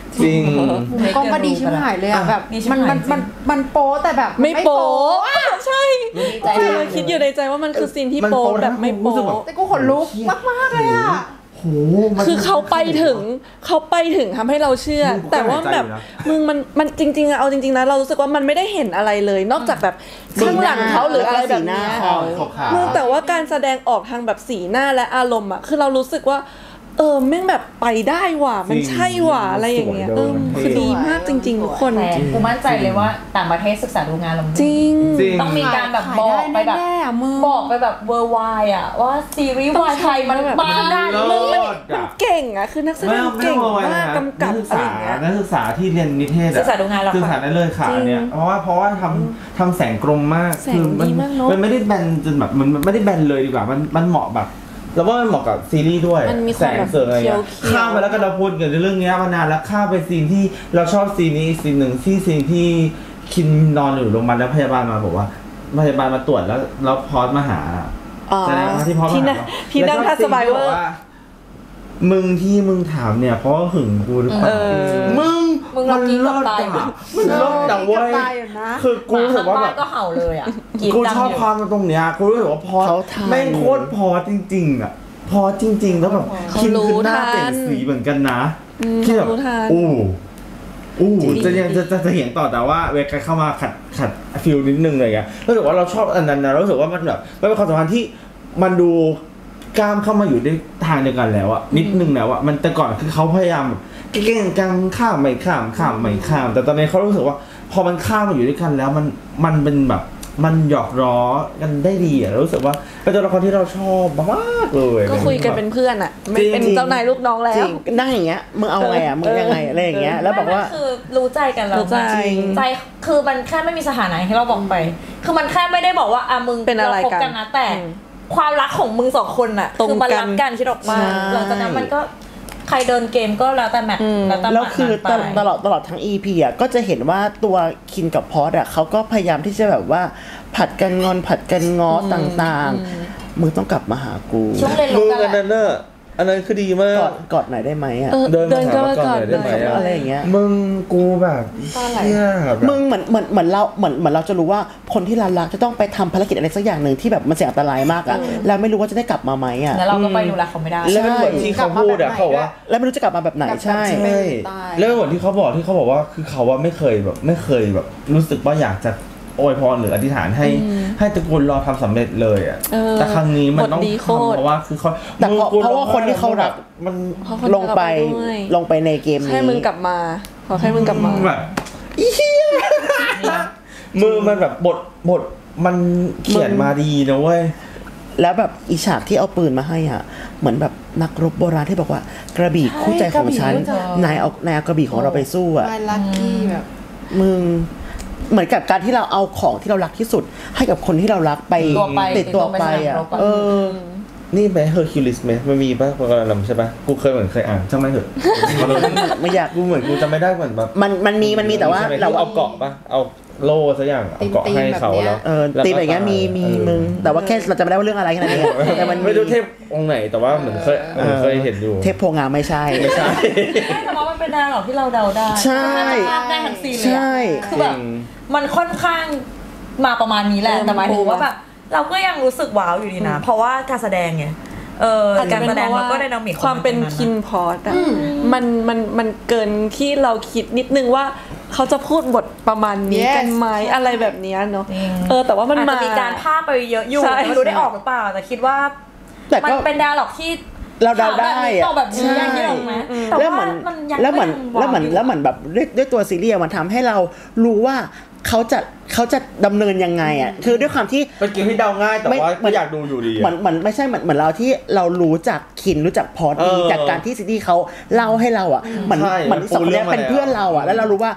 จริงกล้องก็ดีชิบหายเลยอ่ะแบบมันมันมันมันโป๊แต่แบบไม่โป๊ใช่คิดอยู่ในใจว่ามันคือซีนที่โป๊แบบไม่โป๊แต่กูขนลุกมากๆเลยอ่ะคือเขาไปถึงเขาไปถึงทำให้เราเชื่อแต่ว่าแบบมึงมันมันจริงๆอะเอาจริงๆนะเรารู้สึกว่ามันไม่ได้เห็นอะไรเลยนอกจากแบบข้างหลังเขาหรืออะไรแบบนี้มึงแต่ว่าการแสดงออกทางแบบสีหน้าและอารมณ์อะคือเรารู้สึกว่าเออแม่งแบบไปได้ว่ะมันใช่ว่ะอะไรอย่างเงี้ยเออคือดีมากจริงๆทุกคนกูมั่นใจเลยว่าต่างประเทศศึกษาดูงานเราจริงต้องมีการแบบบอกไปแบบบอกไปแบบเวอร์ไวอ่ะว่าซีรีส์วายไทยมันแบบมันได้มันเก่งอ่ะคือนักแสดงเก่งมากกำกับอะไรอย่างเงี้ยนักศึกษาที่เรียนนิเทศศึกษาดูงานเราศึกษาได้เลยค่ะเนี่ยเพราะว่าเพราะว่าทำทำแสงกลมมากคือมันมันไม่ได้แบนจนแบบมันไม่ได้แบนเลยดีกว่ามันมันเหมาะแบบแล้วว่ามันเหมาะกับซีรีส์ด้วยแสงเสริมอะไรเงี้ยข้ามไปแล้วก็เราพูดกันเรื่องนี้มานานแล้วข้ามไปซีนที่เราชอบซีนนี้ซีนหนึ่งที่ซีนที่คินนอนอยู่โรงพยาบาลแล้วพยาบาลมาบอกว่าพยาบาลมาตรวจแล้วแล้วพอสมาหาแสดงว่าที่พอสมาหาที่นั่งทัสบายเวอร์มึงที่มึงถามเนี่ยเพราะหึงกูหรือเปล่ามึงมันรอดอ่ะมันรอดแต่เว้ยคือกูรู้สึกว่าแบบก็เห่าเลยอ่ะกูชอบความตรงเนี้ยกูรู้สึกว่าพอแม่งโคตรพอจริงๆอ่ะพอจริงๆแล้วแบบคิมคือหน้าเปลี่ยนสีเหมือนกันนะที่แบบอู้อู้จะยังจะจะเห็นต่อแต่ว่าเวกเข้ามาขัดขัดฟิลนิดนึงเลยอ่ะรู้สึกว่าเราชอบอันนั้นนะรู้สึกว่ามันแบบมันเป็นความสัมพันธ์ที่มันดูกล้ามเข้ามาอยู่ในทางเดียวกันแล้วอะนิดนึงแล้วอะมันแต่ก่อนคือเขาพยายามเก่งกังข้ามไม่ข้ามข้ามไม่ข้ามแต่ตอนนี้เขารู้สึกว่าพอมันข้ามมาอยู่ด้วยกันแล้วมันมันเป็นแบบมันหยอกล้อกันได้ดีอะรู้สึกว่าเป็นตัวละครที่เราชอบมากเลยก็คุยกันเป็นเพื่อนอะไม่เป็นเจ้านายลูกน้องแล้วนั่งอย่างเงี้ยมึงเอาไงอะมึงยังไงอะไรอย่างเงี้ยแล้วบอกว่าคือรู้ใจกันแล้วใจใจคือมันแค่ไม่มีสถานะที่เราบอกไปคือมันแค่ไม่ได้บอกว่าอ่ะมึงเป็นอะไรกันนะแต่ความรักของมึงสองคนน่ะคือมันรักกันคิดออกมาหลังจากนั้นมันก็ใครเดินเกมก็แล้วแต่แมทแล้วแต่แล้วคือตลอดตลอดทั้ง อี พี อ่ะก็จะเห็นว่าตัวคินกับพอสอ่ะเขาก็พยายามที่จะแบบว่าผัดกันงอนผัดกันง้อต่างๆมึงต้องกลับมาหากูมึงอันนั้นน่ะอันนั้นคือดีมากกอดหน่อยได้ไหมอ่ะเดินมาหาก่อนได้ไหมอะไรอย่างเงี้ยมึงกูแบบมึงเหมือนเหมือนเหมือนเราเหมือนเหมือนเราจะรู้ว่าคนที่เรารักจะต้องไปทำภารกิจอะไรสักอย่างหนึ่งที่แบบมันเสี่ยงอันตรายมากอ่ะแล้วไม่รู้ว่าจะได้กลับมาไหมอ่ะแล้วเราก็ไปดูแลเขาไม่ได้แล้วเหมือนที่เขาพูดอ่ะเขาว่าแล้วไม่รู้จะกลับมาแบบไหนใช่แล้วเหมือนที่เขาบอกที่เขาบอกว่าคือเขาว่าไม่เคยแบบไม่เคยแบบรู้สึกว่าอยากจะอวยพรหรืออธิษฐานให้ให้ตระกูลรอทำสำเร็จเลยอ่ะแต่ครั้งนี้มันต้องทำเพราะว่าคือเขาแต่เพราะว่าคนที่เขารักมันลงไปลงไปในเกมนี้ให้มึงกลับมาขอให้มึงกลับมาแบบอีเหี้ยมือมันแบบบทบทมันเขียนมาดีนะเว้ยแล้วแบบอีฉากที่เอาปืนมาให้อ่ะเหมือนแบบนักรบโบราณที่บอกว่ากระบี่คู่ใจของฉันนายเอานายเอากระบี่ของเราไปสู้อ่ะลัคกี้แบบมึงเหมือนกับการที่เราเอาของที่เรารักที่สุดให้กับคนที่เรารักไปติดตัวไปอ่ะเออนี่ไหมเฮอร์คิวลิสไหมมันมีป่ะโปรแกรมใช่ป่ะกูเคยเหมือนเคยอ่านช่างไม่เถอะไม่อยากกูเหมือนกูจำไม่ได้เหมือนแบบมันมันมีมันมีแต่ว่าเราเอาเกาะป่ะเอาโล่สักอย่างเอาเกาะให้เขาแล้วเออตีแบบนี้มีมีมึงแต่ว่าแค่เราจะไม่ได้ว่าเรื่องอะไรแค่นั้นเองแต่มันไม่รู้เทพองค์ไหนแต่ว่าเหมือนเคยเคยเห็นอยู่เทพโพงามไม่ใช่ไม่ใช่แต่ว่ามันเป็นดาวหรอกที่เราเดาได้ใช่ได้ทั้งซีนเลยคือแบบมันค่อนข้างมาประมาณนี้แหละแต่หมายถึงว่าแบบเราก็ยังรู้สึกว้าวอยู่ดีนะเพราะว่าการแสดงไงเออการแสดงมันก็ไดนามิกความเป็นคินพอสอ่ะมันมันมันเกินที่เราคิดนิดนึงว่าเขาจะพูดบทประมาณนี้กันไหมอะไรแบบนี้เนาะเออแต่ว่ามันมามีการพากไปเยอะอยู่ไม่รู้ได้ออกหรือเปล่าแต่คิดว่ามันเป็นดาวหรอกที่เราเดาได้อะแบบนี้ยังคิดออกไหมแล้วเหมือนแล้วเหมือนแล้วเหมือนแล้วเหมือนแบบด้วยด้วยตัวซีรีส์มันทำให้เรารู้ว่าเขาจะเขาจะดำเนินยังไงอ่ะคือด้วยความที่เป็นเกมที่เดาง่ายแต่ว่าไม่อยากดูอยู่ดีเหมือนเหมือนไม่ใช่เหมือนเหมือนเราที่เรารู้จักคินรู้จักพอดีจากการที่ซีรีส์เขาเล่าให้เราอ่ะเหมือนเหมือนสองคนนี้เป็นเพื่อนเราอ่ะแล้วเรารู้ว่า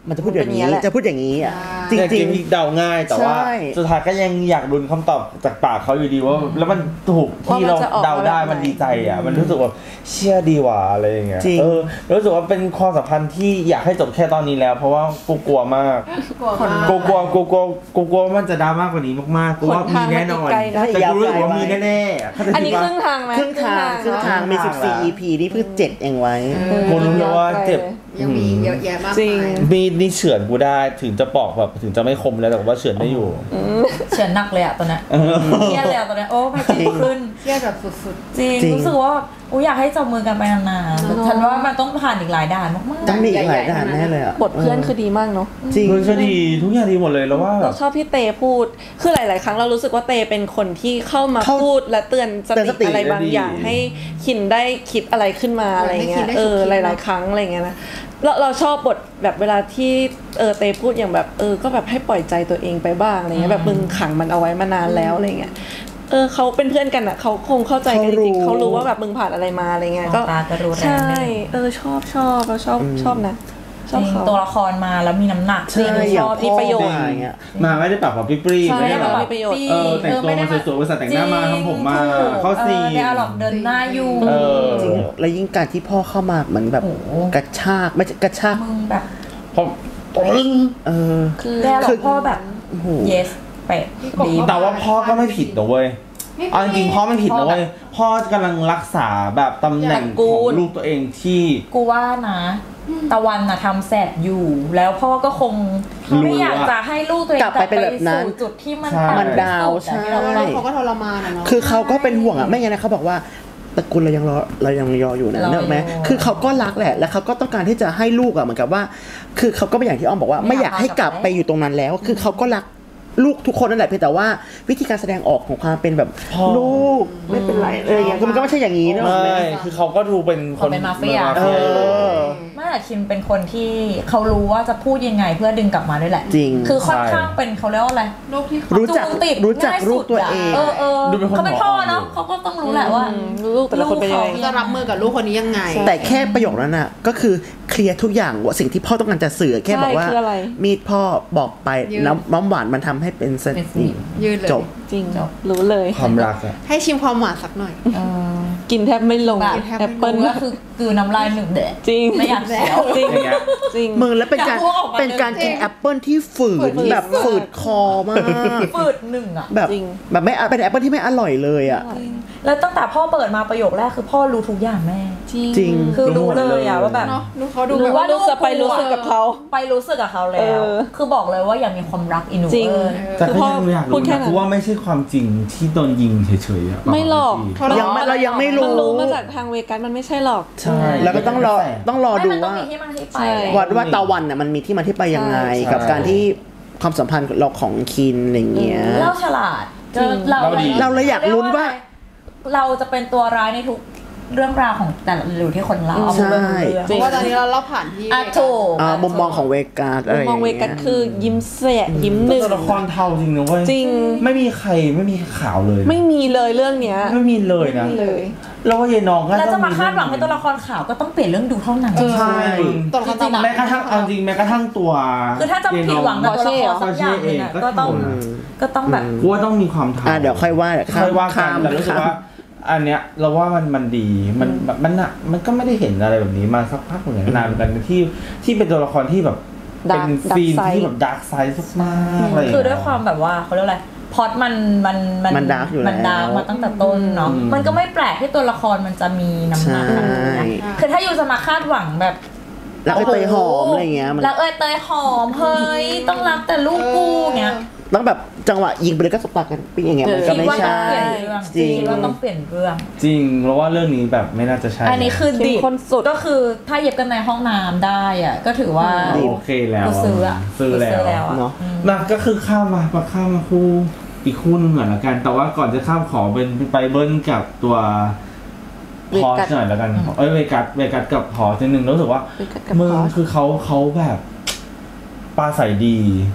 มันจะพูดอย่างนี้จะพูดอย่างนี้อ่ะจจริริงงๆเดาง่ายแต่ว่าใช่สุดท้ายก็ยังอยากลุ้นคำตอบจากปากเขาอยู่ดีว่าแล้วมันถูกที่เราเดาได้มันดีใจอ่ะมันรู้สึกว่าเชื่อดีว่ะอะไรอย่างเงี้ยเออรู้สึกว่าเป็นความสัมพันธ์ที่อยากให้จบแค่ตอนนี้แล้วเพราะว่ากูกลัวมากกูกลัวกูกลัวกูกลัวมันจะดราม่ากว่านี้มากๆกูว่ามีแน่นอนแต่กูรู้สึกว่ามีแน่ๆอันนี้ครึ่งทางไหมครึ่งทางครึ่งทางมีสิบสี่ อี พี นี่เพิ่งเจ็ดเองไว้กูรู้แล้วว่าเจ็บยังมีเยอะแยะมากจริงมายมีดนี่เฉือนกูได้ถึงจะปอกแบบถึงจะไม่คมแล้วแต่ว่าเฉือนได้อยู่เฉือนหนักเลยอะตอนนี้เครียดเลยอะตอนนี้โอ้ไม่จริงขึ้นเครียดแบบสุดจริงจริงรู้สึกว่าอู้อยากให้จับมือกันไปนานๆฉันว่ามันต้องผ่านอีกหลายด่านมากๆต้องมีอีกหลายด่านแน่เลยอ่ะบทเพื่อนคือดีมากเนาะจริงมันก็ดีทุกอย่างดีหมดเลยแล้วว่าแบเราบชอบที่เตพูดคือหลาย ๆ ครั้งเรารู้สึกว่าเตเป็นคนที่เข้ามาเข้าพูดและเตือนสเตือนติสติอะไรบางอย่างให้คินได้คิดอะไรขึ้นมาอะไรเงี้ยเออหลาย ๆ ครั้งอะไรเงี้ยนะเราเราชอบบทแบบเวลาที่เออเตพูดอย่างแบบเออก็แบบให้ปล่อยใจตัวเองไปบ้างอะไรเงี้ยแบบมึงขังมันเอาไว้มานานแล้วอะไรเงี้ยเออเขาเป็นเพื่อนกันอ่ะเขาคงเข้าใจกันจริงๆเขารู้เขารู้ว่าแบบมึงผ่านอะไรมาอะไรเงี้ยก็ตาจะรู้แรงใช่เออชอบชอบเราชอบชอบนะชอบเขาตัวละครมาแล้วมีน้ำหนักใช่จริงอย่าชงอบพ่มีอประโยชน์มาอย่างเงี้ยมาไม่ได้ปรับแบบปรี้ๆใช่ไม่ได้แบบมีประโยชน์เออแต่งตัวมาสวยๆบริษัทแต่งหน้ามาทำผมมาเข้าซีนได้อารมณ์เดินหน้าอยู่เออจริงแล้วยิ่งการที่พ่อเข้ามาเหมือนแบบโอ้โหกระชากไม่ใช่กระชากมึงแบบเพราะเออคือได้อารมณ์พ่อแบบโอ้โห yes เป๊ะดีแต่ว่าพ่อก็ไม่ผิดนะเว้ยเอาจริงๆพ่อไม่ผิดนะเว้ยพ่อกำลังรักษาแบบตำแหน่งของลูกตัวเองที่กูว่านะตะวันน่ะทำแสบอยู่ แล้วพ่อก็คงไม่อยากจะให้ลูกตัวเองกลับไปเป็นแบบนั้นสู่จุดที่มันใช่ต่ำมันดาวที่สุดอะใช่ที่เราแล้วไปเขาก็ทรมานอะเนาะคือเขาก็เป็นห่วงอ่ะไม่งั้นนะเขาบอกว่าตระกูลเรายังรอเรายังรออยู่นะรออยู่เนกอะไหมคือเขาก็รักแหละแล้วเขาก็ต้องการที่จะให้ลูกอ่ะเหมือนกับว่า คือเขาก็เป็นอย่างที่อ้อมบอกว่าไม่ไม่อยาก กอายให้กลับไปอยู่ตรงนั้นแล้ว คือเขาก็รักลูกทุกคนนั่นแหละเพียงแต่ว่าวิธีการแสดงออกของความเป็นแบบพ่อลูกไม่เป็นไรอะไรอย่างเงี้ยคือมันก็ไม่ใช่อย่างนี้เนอะไม่คือเขาก็ดูเป็นคนเป็นมาเฟียเออไม่แต่คิมเป็นคนที่เขารู้ว่าจะพูดยังไงเพื่อดึงกลับมาด้วยแหละจริงคือค่อนข้างเป็นเขาเรียกว่าอะไรโรคที่เขารู้จักจูงติดรู้จักง่ายลูสุกดตัวอะเองเออเออดูเป็นคนเขาเป็นพ่อเนาะหัวอ่อนเขาก็ต้องรู้แหละว่าลูกแต่ละคนเป็นยังไงจะรับมือกับลูกคนนี้ยังไงแต่แค่ประโยคนั้นน่ะก็คือเคลียร์ทุกอย่างว่าสิ่งที่พ่อต้องการจะสื่อแค่บอกว่าใช่คืออะไรมีดพ่อบอกไปยืนน้ำน้ำหวานมันทำให้เป็นสเป็นสนินิมมยืนเลยจบจริงรู้เลยความรักอะให้ชิมความหวานสักหน่อยเออกินแทบไม่ลงแบบแอปเปิ้ลก็คือคือน้ำลายหนึ่งเด็ดจริงไม่อยากเสียวจริงอย่างเงี้ยจริงมึงแล้วเป็นการอยากรู้ว่าออกมาเป็นการกินจริงแอปเปิลที่ฝืนฝืนแบบฝืดคอมากฝืดหนึ่งอ่ะแบบจริงแบบไม่เป็นแอปเปิลที่ไม่อร่อยเลยอ่ะแล้วตั้งแต่พ่อเปิดมาประโยคแรกคือพ่อรู้ทุกอย่างแม่จริงคือรู้เลยอะว่าแบบเนาะดูเขาดูรู้แบบว่าลูกจะไปรู้สึกกับเขาไปรู้สึกกับเขาแล้เอวอคือบอกเลยว่าอย่ามีความรักอินูจริงเออแต่คือก็พ่อยังอยากพูรู้ดแค่นะนั้นกูว่าไม่ใช่ความจริงที่โดนยิงเฉยๆอะไม่หรอกทรยังมานเรายังไม่มันรู้รู้มาจากทางเวกัสมันไม่ใช่หรอกใช่แล้วก็ต้องรอต้องรอไม่ดูมันต้องว่ามีที่มาที่ไปใช่ว่าว่าตะวันน่ะมันมีที่มาที่ไปยังไงใช่กับการที่ความสัมพันธ์เราของคินอะไรเงี้ยเล่าฉลาดจริงเราเราดีเราเลยอยากลุ้นว่าเราจะเป็นตัวร้ายในทุกเรื่องราวของแต่ละอยู่ที่คนเล่าเอาใช่เรื่องเพราะว่าตอนนี้เราเล่าผ่านที่อ่ะถูกอ่ามุมมองของเวกัสอะไรมองเวกัสคือยิ้มแสะยิ้มหนึ่งตัวละครเทาจริงนะเว้ยจริงไม่มีใครไม่มีข่าวเลยไม่มีเลยเรื่องเนี้ยไม่มีเลยนะไม่มีเลยแล้วว่ายายน้องก็แล้วจะต้องมาคาดหวังให้ตัวละครข่าวก็ต้องเปลี่ยนเรื่องดูเท่านั้นใช่ตัวละครจริงๆอะแม้กระทั่งเอาจริงแม้กระทั่งตัวคือถ้าจะผิดหวังกับตัวละครสักอย่างหนึงอะก็ก็ต้ต้ออง งก็ต้องแบบกูว่าต้องมีความทาอ่าเดี๋ยวค่อยว่าค่อยว่ากันแต่รู้สึกว่า อันเนี้ยเราว่ามันมันดีมันมันน่ะมันก็ไม่ได้เห็นอะไรแบบนี้มาสักพักเหมือนกันนานเหมือนกันที่ที่เป็นตัวละครที่แบบเป็น Dark ซีน Dark ที่ side แบบดาร์กไซด์มากๆอะไรอย่างคือเงี้ยด้วยความแบบว่าเขาเรียกอะไรพล็อตมันมันมัน dark อยู่มันแล้วดาร์กมาตั้งแต่ต้นเนาะอืมมันก็ไม่แปลกที่ตัวละครมันจะมีน้ำหนักใช่อะไรอย่างเงี้ยคือถ้าอยู่จะมาคาดหวังแบบรักไอ้เตยหอมอะไรเงี้ยมันรักเอ้ยเตยหอมเฮ้ยต้องรักแต่ลูกกูเงี้ยต้องแบบจังหวะยิงไปเลยก็สบตากันปิ้งอย่างเงี้ยมันก็คิดไม่ว่าต้อใช่งเปลี่ยนเรื่องจริงคิดว่าต้องเปลี่ยนเรื่องจริงเพราะว่าเรื่องนี้แบบไม่น่าจะใช่อันนี้คือเข้มดิบข้นสุดก็คือถ้าเย็บกันในห้องน้ำได้อ่ะก็ถือว่าโอเคแล้วกูซื้ออ่ะซื้อกูแล้วอะเนาะมาก็คือข้ามมามาข้ามมาคู่อีกคู่หนึงก่อนละกัน แต่ว่าก่อนจะข้ามขอเป็นไปเบิ้ลกับตัวพอเวกัสหน่อยละกันเอ้ยเวกัสเวกัสกับพอนิดนึงรู้สึกว่าเวกัสกับมึงพอสคือเขาเขาแบบปลาใสดี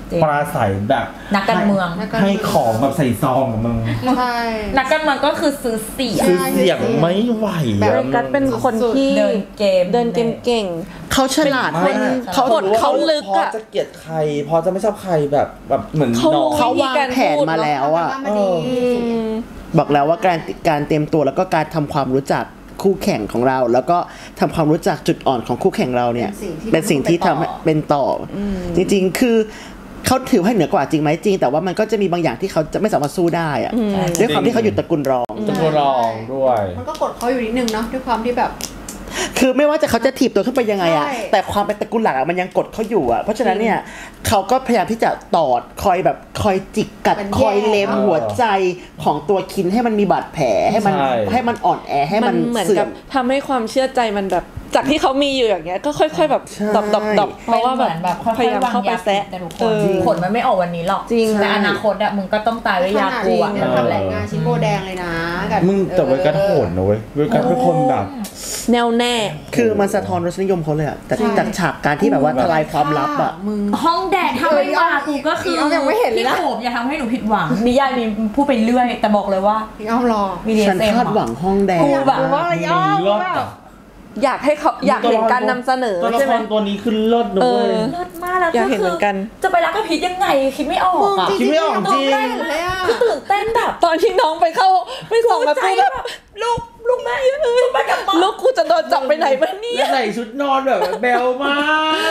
ปราศัยแบบนักการเมืองให้ของแบบใส่ซองกับมึงใช่นักการเมืองก็คือซื้อเสียงคือเสียงไม่ไหวเรกัสเป็นคนที่เดินเกมเดินเกมเก่งเขาฉลาดเป็นมากเขากดเขาลึกพออะจะเกลียดใครพอจะไม่ชอบใครแบบแบบเหมือนเขาน้องเขาวางแผนมาแล้วอะมาดีบอกแล้วว่าการการเตรียมตัวแล้วก็การทำความรู้จักคู่แข่งของเรา แล้วก็ทำความรู้จักจุดอ่อนของคู่แข่งเราเนี่ยเป็นสิ่งที่ทำให้เป็นต่ออจริงๆคือเขาถือให้เหนือกว่าจริงไหมจริงแต่ว่ามันก็จะมีบางอย่างที่เขาจะไม่สามารถสู้ได้อะด้วยความที่เขาอยู่ตระกูลรองจะตัวรองด้วยมันก็กดเขาอยู่นิดนึงเนาะด้วยความที่แบบคือไม่ว่าจะเขาจะถีบตัวขึ้นไปยังไงอะใช่แต่ความเป็นตระกูลหลักอะมันยังกดเขาอยู่อะเพราะฉะนั้นเนี่ยเขาก็พยายามที่จะตอดคอยแบบคอยจิกกัดคอยเล็มหัวใจของตัวคินให้มันมีบาดแผลให้มันใช่ให้มันอ่อนแอให้มัมัน นเหมือนเสื่กัอบ มทำให้ความเชื่อใจมันแบบจากที่เขามีอยู่อย่างเงี้ยก็ค่อยๆแบบใช่ดรอปดรอปดรอปเพราะว่าแบบแบบค่อยพยายามเข้าไปแซะแต่ทุกคเอน อผลมันไม่ออกวันนี้หรอกจริงแต่อนาคตอะมึงก็ต้องตายด้วยยากูอะขนาดนี้ทำแหล่งงานชิโก้แดงเลยนะกับมึงแต่เวกัสโหดนะเว้ยเวกัสเป็นคนแบบแน่วแน่คือมันสะท้อนรสนิยมเขาเลยอะแต่ใช่จากฉากการที่แบบว่าทลายความลับอะมึงห้องแดงถ้าไม่มากูก็คือพี่อ้อมยังไม่เห็นเลยนะพี่โขมอย่าทำให้หนูผิดหวังนิยายมีพูดไปเรื่อย แต่บอกเลยว่าพี่อ้อมรอมีเดียฉันเซมคาดหวังห้องแดงกูแบบว่าย่อมเลิศแบบอะอยากให้เขาอยากเห็นการนำเสนอตัวละใช่คไหมรตัวนี้คือเลิศนะเว้ยเออเลิศมากแล้วอยากเห็นเหมือนกันจะไปรักกับพีทยังไงคิดไม่ออกอะคิดไม่ออกจริงตื่นเต้นเลยอะคือตื่นเต้นแบบตอนที่น้องไปเข้าไปส่องประตูแบบลูกลูกแม่ลูกแม่กลับมาลูกกูจะโดนจับไปไหนบ้างเนี่แล้ยวใส่ชุดนอนแบบแบลมาก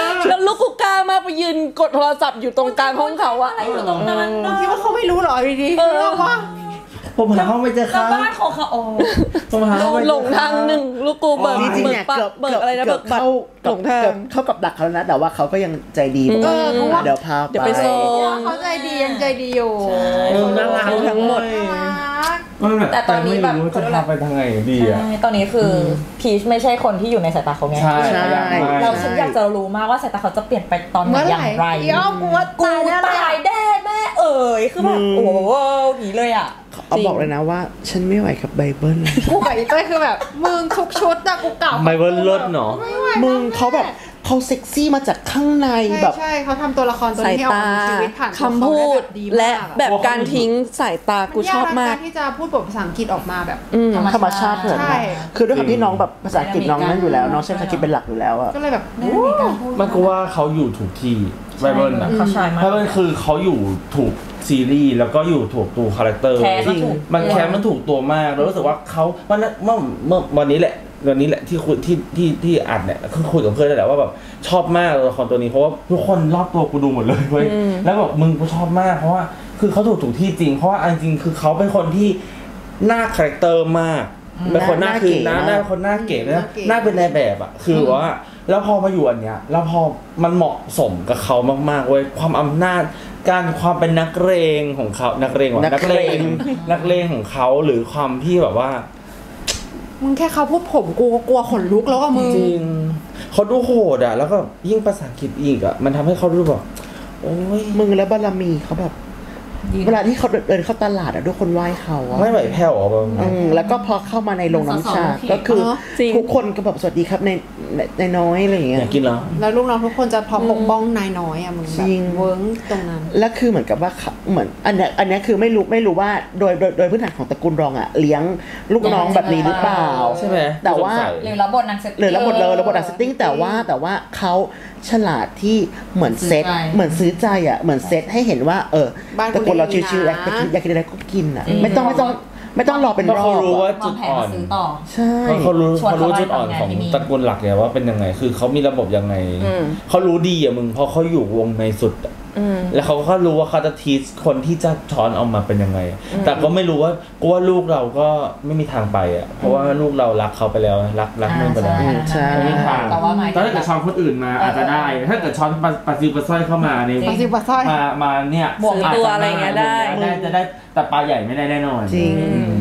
แล้วลูกกูกล้ามากไปยืนกดโทรศัพท์อยู่ตรงกลางห้องเขาอะอะไรอยู่ตรงนั้นคิดว่าเขาไม่รู้เหรอดีๆเออเรื่องว่าผมหาห้องไม่เจอคแล้วรับบ้านของเขาโอ้ผมหาห้องไม่เจอหลงทางหนึ่งลูกกูเบิกจริงๆเบิเนี่กยปะเกือบเบิกอะไรนะเกืเบิอบกบัตรเข้าหลงทางเกือบเข้ากับดักเขาแล้วนะแต่ว่าเขาก็ยังใจดีบอกเออเพราะว่าเดี๋ยวพาเดี๋ยวไปส่งเขาใจดียังใจดีอยู่เออน่ารักทั้งหมดน่ารักมันแบบแต่ไม่รู้ว่าจะพาไปทางไหนดีอ่ะใช่ตอนนี้คือพีชไม่ใช่คนที่อยู่ในสายตาเขาไงใช่ใช่เราฉันอยากจะรู้มากว่าสายตาเขาจะเปลี่ยนไปตอนไหนเมื่ออไหย่าร่งไรพี่อ้อมกูว่ากูตายแน่เลยตายแน่แม่เอ๋ยคือแบบโอ้โหหนีเลยอ่ะเอาบอกเลยนะว่าฉันไม่ไหวกับไบเบิลกูกับอีเต้ยคือแบบมึงทุกชุดอะกูเก่าไม่เวิร์นเลิศเนาะมึงเขาแบบเขาเซ็กซี่มาจากข้างในใช่แบบใช่เขาทำตัวละครตัวสายนี้ให้ออกตามามีชีวิตผ่านตัวคำพูดเขาได้แบบดีและมากอะแบบการทิ้งสายตากูชอบมากนยที่จะพูดบทภาษาอังกฤษออกมาแบบอืมธรรมชาติเหมือนใช่คือด้วยความที่น้องแบบภาษาอังกฤษน้องนั่นอยู่แล้วน้องใช้ภาษาอังกฤษเป็นหลักอยู่แล้วอะก็เลยแบบไม่มีการพูดมันก็ว่าเขาอยู่ถูกที่ไบเบิลนะเขาชายมากไบเบิลคือเขาอยู่ถูกซีรีส์แล้วก็อยู่ถูกตัวคาแรคเตอร์แคสมันถูกมันแคสมันถูกตัวมากแล้วรู้สึกว่าเขาวันนั้นเมื่อเมื่อวันนี้แหละวันนี้แหละที่คุยที่ที่ที่อัดเนี่ยคือคุยกับเพื่อนนั่นแหละว่าแบบชอบมากตัวละครตัวนี้เพราะว่าทุกคนรอบตัวกูดูหมดเลยเว้ยแล้วแบบมึงกูชอบมากเพราะว่าคือเขาถูกถูกที่จริงเพราะว่าจริงๆคือเขาเป็นคนที่หน้าคาแรคเตอร์มากเป็นคนหน้าคือหน้าหน้าคนหน้าเก๋นะหน้าเป็นนายแบบอ่ะคือว่าแล้วพอมาอยู่อันเนี้ยแล้วพอมันเหมาะสมกับเขามากๆเว้ยความอำนาจการความเป็นนักเรงของเขานักเรงว่ะนักเลงนักเลงของเขาหรือความที่แบบว่ามึงแค่เขาพูดผมกูก็กลัวขนลุกแล้วอะมึงจริงเขาดูโหดอ่ะแล้วก็ยิ่งภาษาอังกฤษอีกอ่ะมันทำให้เขาดูแบบโอ้ยมึงและบารมีเขาแบบเวลาที่เขาเดินเข้าตลาดอะทุกคนไหว้เขาอะไม่ไหวแผ่วอ่ะแบบอืมแล้วก็พอเข้ามาในโรงน้ำชาก็คือจริงทุกคนก็แบบสวัสดีครับในในในน้อยอะไรอย่างเงี้อย ยากกินเหรอแล้วลูกน้องทุกคนจะพร้อมปกป้องนายน้อยอะมึงแบจบริงเวิร์กตรงนั้นแล้วคือเหมือนกับว่าเขาเหมือนอันเนี้ยอันเนี้ยคือไม่รู้ไม่รู้ว่าโดยโดยโดยพื้นฐานของตระกูลรองอะเลี้ยงลูกน้องแบบนี้หรือเปล่าใช่ไหมแต่ว่าสงสัยหรือรับบทนางเซตหรือระบบเลยระบบดักเซตติ้งแต่ว่าแต่ว่าเขาฉลาดที่เหมือนเซตซื้อใจเหมือนซื้อใจอ่ะเหมือนเซตให้เห็นว่าเออบ้านกูตระกูลเราดีชิวๆนะอยากกินอยากกินอะไรก็กินอ่ะไม่ต้องไม่ต้องไม่ต้องรอเป็นเพราะรอเขาบรู้ว่าอะจุดอ่อนซื้อต่อใช่เพราะเขารู้ชวนเขารู้เขาจุดอ่อนไปทำงานของที่นี่ตระกูลหลักเนี่ยว่าเป็นยังไง คือเขามีระบบยังไงอืมเขารู้ดีอ่ะมึงเพราะเขาอยู่วงในสุดอะอืมแล้วเขาก็รู้ว่าเขาจะทีสคนที่จะช้อนออกมาเป็นยังไง แต่ก็ไม่รู้ว่ากูว่าลูกเราก็ไม่มีทางไปอ่ะเพราะว่าลูกเรารักเขาไปแล้วรักรักมันไปแล้วใช่ไม่มีทางแต่ว่าหมายถึงถ้าเกิดช้อนคนอื่นมาอาจจะได้ ถ้าเกิดช้อนปลาปลาซิวปลาสร้อยเข้ามาในปลาซิวปลาสร้อยมามาเนี่ยบวกตัวอะไรเงี้ยได้ได้จะได้แต่ปลาใหญ่ไม่ได้แน่นอนจริงอืม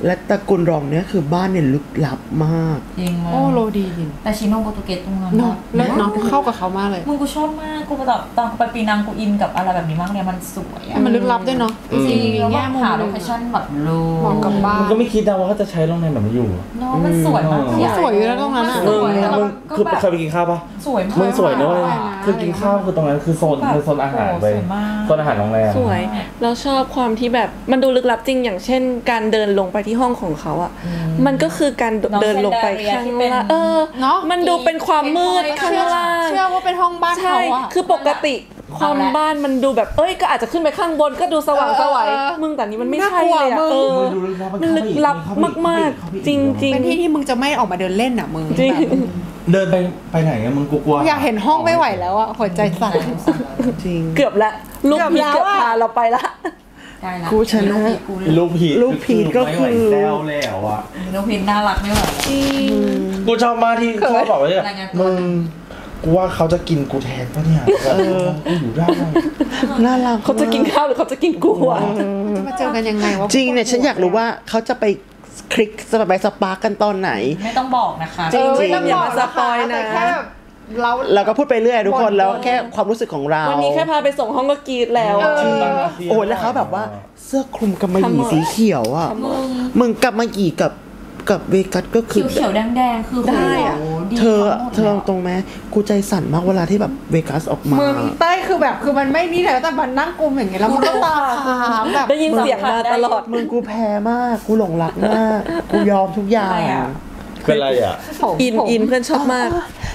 และตระกูลรองเนี่ยคือบ้านเนี่ยลึกลับมากจริงโอ้โลดีจริงแต่ชิโนโปรตุเกสตรงนั้นเนาะเลิศเนาะเข้ากับเขามากเลยมึงกูชอบมากกูแบบตอนไปปีนังกูอินกับอะไรแบบนี้มากเนี่ยมันสวยอะมันลึกลับด้วยเนาะจริงมีแล้วแบแง่บมุมหาหโลนึ่งเคชั่นแบบโลเหมาะกับบ้านมึงก็ไม่คิดนะว่าเขาจะใช้โรงแรมแบบนี้อยู่เนาะมันสวยมากสวยอยู่แล้วตรงนั้นอะมึงสวยแล้วมึงก็คือแบบเคยไปกินข้าวปะสวยมากมึงสวยนะเว้ยสวยนะคือกินข้าวคือตรงนั้นคือโซนคือโซนอาหารไปสวยมากโซนอาหารโรงแรมสวยแล้วชอบความที่แบบมันดูลึกลับจริงอย่างเช่น การเดินลงไปที่ห้องของเขาอ่ะมันก็คือการเดินลงไปข้างล่างเออเนาะมันดูเป็นความมืดข้างล่างเชื่อว่าเป็นห้องบ้านใช่เขาอะคือปกติความบ้านมันดูแบบเอ้ยก็อาจจะขึ้นไปข้างบนก็ดูสว่างสวยเออมึงแต่นี้มันไม่ใช่เลยอะน่ากลัวมึงเออมึงดูลึกลับมันลึกลับมากๆจริงจริงเป็นที่ที่มึงจะไม่ออกมาเดินเล่นอ่ะมึงจริงแบบเดินไปไปไหนอะมึงกลัวๆอยากเห็นห้องไม่ไหวแล้วอ่ะหัวใจสั่นจริงเกือบละลูกเกือบพีแล้วเกือบอะพาเราไปละใช่ละกูชนะลูกผีลูกผีก็คือไม่ไหวแล้วแล้วอ่ะลูกพินน่ารักไม่ไหวแล้วกูชอบมากที่ชอบบอกว่าเนี่ยรายงานตัวมึงกูว่าเขาจะกินกูแทนปะเนี่ยแบบกูอยู่ได้น่ารักเขาจะกินข้าวหรือเขาจะกินกูอะจะมาเจอกันยังไงวะจริงเนี่ยฉันอยากรู้ว่าเขาจะไปคลิกสไปสปาร์กกันตอนไหนไม่ต้องบอกนะคะจริงเออจริไม่งต้องอย่าบอกมาสปอยนะแต่แค่แบบเราเราก็พูดไปเรื่อยทุกคนบ่นแล้วแค่ความรู้สึกของเราวันนี้แค่พาไปส่งห้องก็กรีดแล้วเออโอ้ยแล้วเขาแบบว่าเสื้อคลุมกำมะหยี่สีเขียวอ่ะ มึงกำมะหยี่กับกับเวกัสก็คืเขีอยวเขียวๆแดงแดงๆคือได้อะโโหดีเธอทั้งหมดเธอลยเอาตรงไหมกูใจสั่นมากเวลาที่แบบเวกัสออกมามึงเต้ยคือแบบคือมันไม่นี่แหละแต่มันนั่งกลุมอย่างเงี้ยแล้วมันก็ตาขาวแบบได้ยินเสียงมาตลอดมึงกูแพ้มากกูหลงรักมากกูยอมทุกอย่างอะไรอะเป็นไรอ่ะผมอินผมอินเพื่อนชอบมาก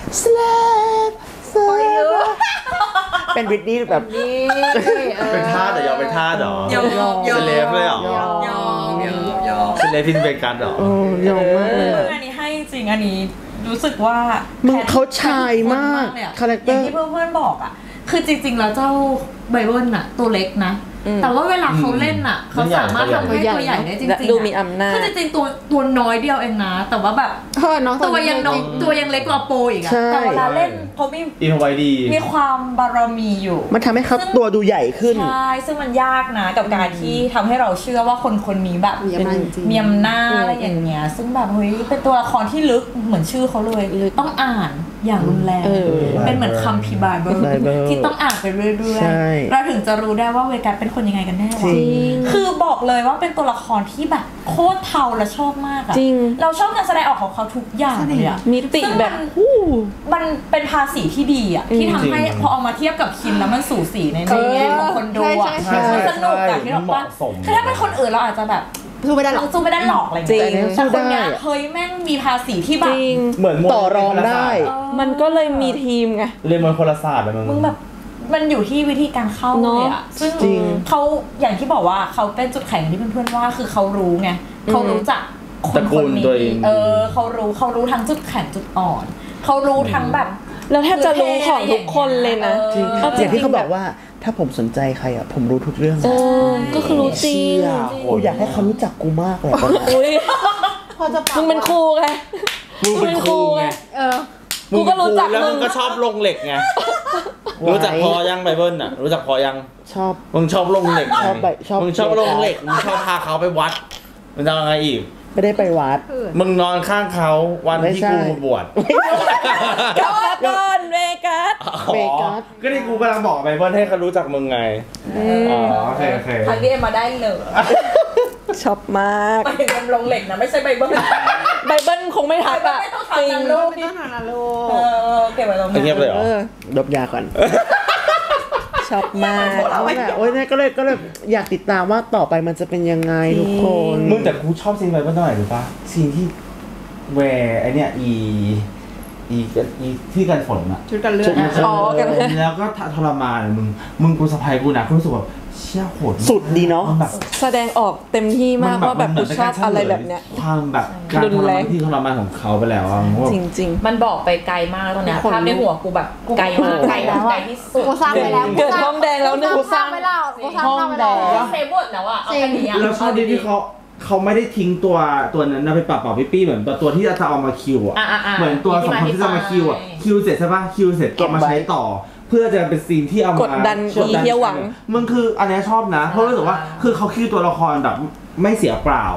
slap slap เป็นวิทนี่แบบนี่ออเป็นท่าแต่ยอมเป็นท่าเหรอยอมยอมยอมเซเลบเลยเหรอยอมยอมยอมยอมเซเลบพินเบกันเหรอโอ้ยอมมากเลยอะอันนี้ให้จริงอันนี้รู้สึกว่ามึมึงเขาชายมากคาแรคเตอร์อย่างที่เพื่อนๆบอกอ่ะคือจริงๆแล้วเจ้าไบเบิลน่ะตัวเล็กนะ แต่ว่าเวลาเขาเล่นอ่ะเขาสามารถทำให้ตัวใหญ่ได้จริงๆดูอะมีอำนาจคือจริงๆตัวตัวน้อยเดียวเองนะ แต่ว่าแบบเออน้องตัวยังน้องตัวยังเล็กกว่าโปอีกอะใช่แต่เวลาเล่นเขามีอินไวดีมีความบารมีอยู่มันทำให้เขาตัวดูใหญ่ขึ้นใช่ซึ่งมันยากนะกับการที่ทำให้เราเชื่อว่าคนคนนี้แบบมีอำนาจจริงมีอำนาจอะไรอย่างเงี้ยซึ่งแบบเฮ้ยเป็นตัวละครที่ลึกเหมือนชื่อเขาเลยลึกต้องอ่านอย่างรุนแรงเออเป็นเหมือนคัมภีร์ไบเบิล Bible ที่ต้องอ่านไปเรื่อยใช่ๆเราถึงจะรู้ได้ว่าเวกัสเป็นคนยังไงกันแน่จวะริงคือบอกเลยว่าเป็นตัวละครที่แบบโคตรเทาและชอบมากอะจริงเราชอบการแสดงออกของเขาทุกอย่างเลยอะมิติซึ่งแบมับนฮู้มันเป็นภาษีที่ดีอะที่ทำให้พอเอามาเทียบกับคินแล้วมันสูสีในในแง่ของคนดูอะใช่ใช่มันสนุกอะที่เราเหว่ามาะสมคือถ้าเป็นคนอื่นเราอาจจะแบบคือไม่ได้หรอกเราสู้ไม่ได้หลอกอะไรจริเงี้งยแต่คนเนี้ยเฮ้ยแม่งมีภาษีที่แบจบริงเหมือนต่อรองได้มันก็เลยมีทีมไงเรียนมวยคนละศาสตร์เลยมึงมึงแบบมันอยู่ที่วิธีการเข้าเลยอะเนอะซึ่งจริงเขาอย่างที่บอกว่าเขาเป็นจุดแข็งที่เพื่อนๆว่าคือเขารู้ไงเขารู้จักคตระนกูคนลนี้ตัวเองเออเขารู้เขารู้ทั้งจุดแข็งจุดอ่อนเขารู้ทั้งแบบแล้วแทบจะรู้ของทุกคนเลยนะออจริงเอาจริงๆอย่างที่เขาบอกว่าถ้าผมสนใจใครอ่ะผมรู้ทุกเรื่องเออก็คือรู้จริงเชี่ยกูอยากให้เขารู้จักกูมากเลยตอนนี้อุ้ยพอจะปรับมึงเป็นครูไงมึงเป็นครูไงเออกูก็รู้จักแล้วมึมึงงก็ชอบลงเหล็กไง รู้จักพอยังไบเบิลน่ะ รู้จักพอยังชอบมึงชอบลงเหล็กไงชอบแบบชอบมึงชอบลงเหล็ก มึงชอบพาเขาไปวัด มึงจะเอาไงอีกไม่ได้ไปวัดมึงนอนข้างเขาวันไม่ที่ใช่กูบวชกลับมาก่อนเวกัสเบกัสก็ที่กูกำลังบอกไบเบิลให้เขารู้จักมึงไง อ๋อโอเคโอเคทางนี้มาได้เลยชอบมากไปถึงกำลงเหล็กนะไม่ใช่ไบเบิลไบเบิลคงไม่ทักอะไม่ต้องจริงทำนะลูกไม่ต้องหาละโลเออเก็บไว้ตรงเงียบเลยเหรอเออดบยาก่อนชอบมากเอาแหละโอ้ยเนี่ยก็เลยก็เลยอยากติดตามว่าต่อไปมันจะเป็นยังไงทุกคนมึงแต่กูชอบซีนไบเบิลหน่อยหรือปะซีนที่แวร์ไอเนี่ยอีอีอีที่กันฝนอะชุดกันเลือดอ๋อกันเลยแล้วก็ทรมานอะมึง มึงกูสะพายกูนะกูรู้สึกแบบเชี่ยโหดสุดดีเนาะมันแบบแสดงออกเต็มที่มากว่าแบบกูชอบอะไรแบบเนี้ยความแบบการรุทนรแรมาง นที่ทรมานของเขาไปแล้วอะมึงว่าจริงมันบอกไปไกลมากแล้วตอนเนี้ยขนลุกภาพในหัวกูแบบไกลมากไกลแบบไกลที่สุดกูสร้างไปแล้วเกิดห้องแดงแล้วนึกกูสร้างไปแล้วกูสร้างภาพไปแล้วเซฟบทแล้วอะเอาแค่นี้อะแล้วชอบดีที่เขาเขาไม่ได้ทิ้งตัวตัวนั้นนะไปปรับเป่าปี้ๆเหมือนตัวตัวที่จะเอามาคิวอะอ่ะอ่ะอ่ะเหมือนตัวสองคนที่จะมาคิวอะคิวเสร็จใช่ปะคิวเสร็จเก็บเอามาไว้ใช้ต่อ เพื่อจะเป็นซีนที่เอามากดดันอีเหี้ยหวังมึงคืออันเนี้ยชอบนะเพราะรู้สึกว่าคือเขาคิวตัวละครแบบไม่เสียเปล่าอืม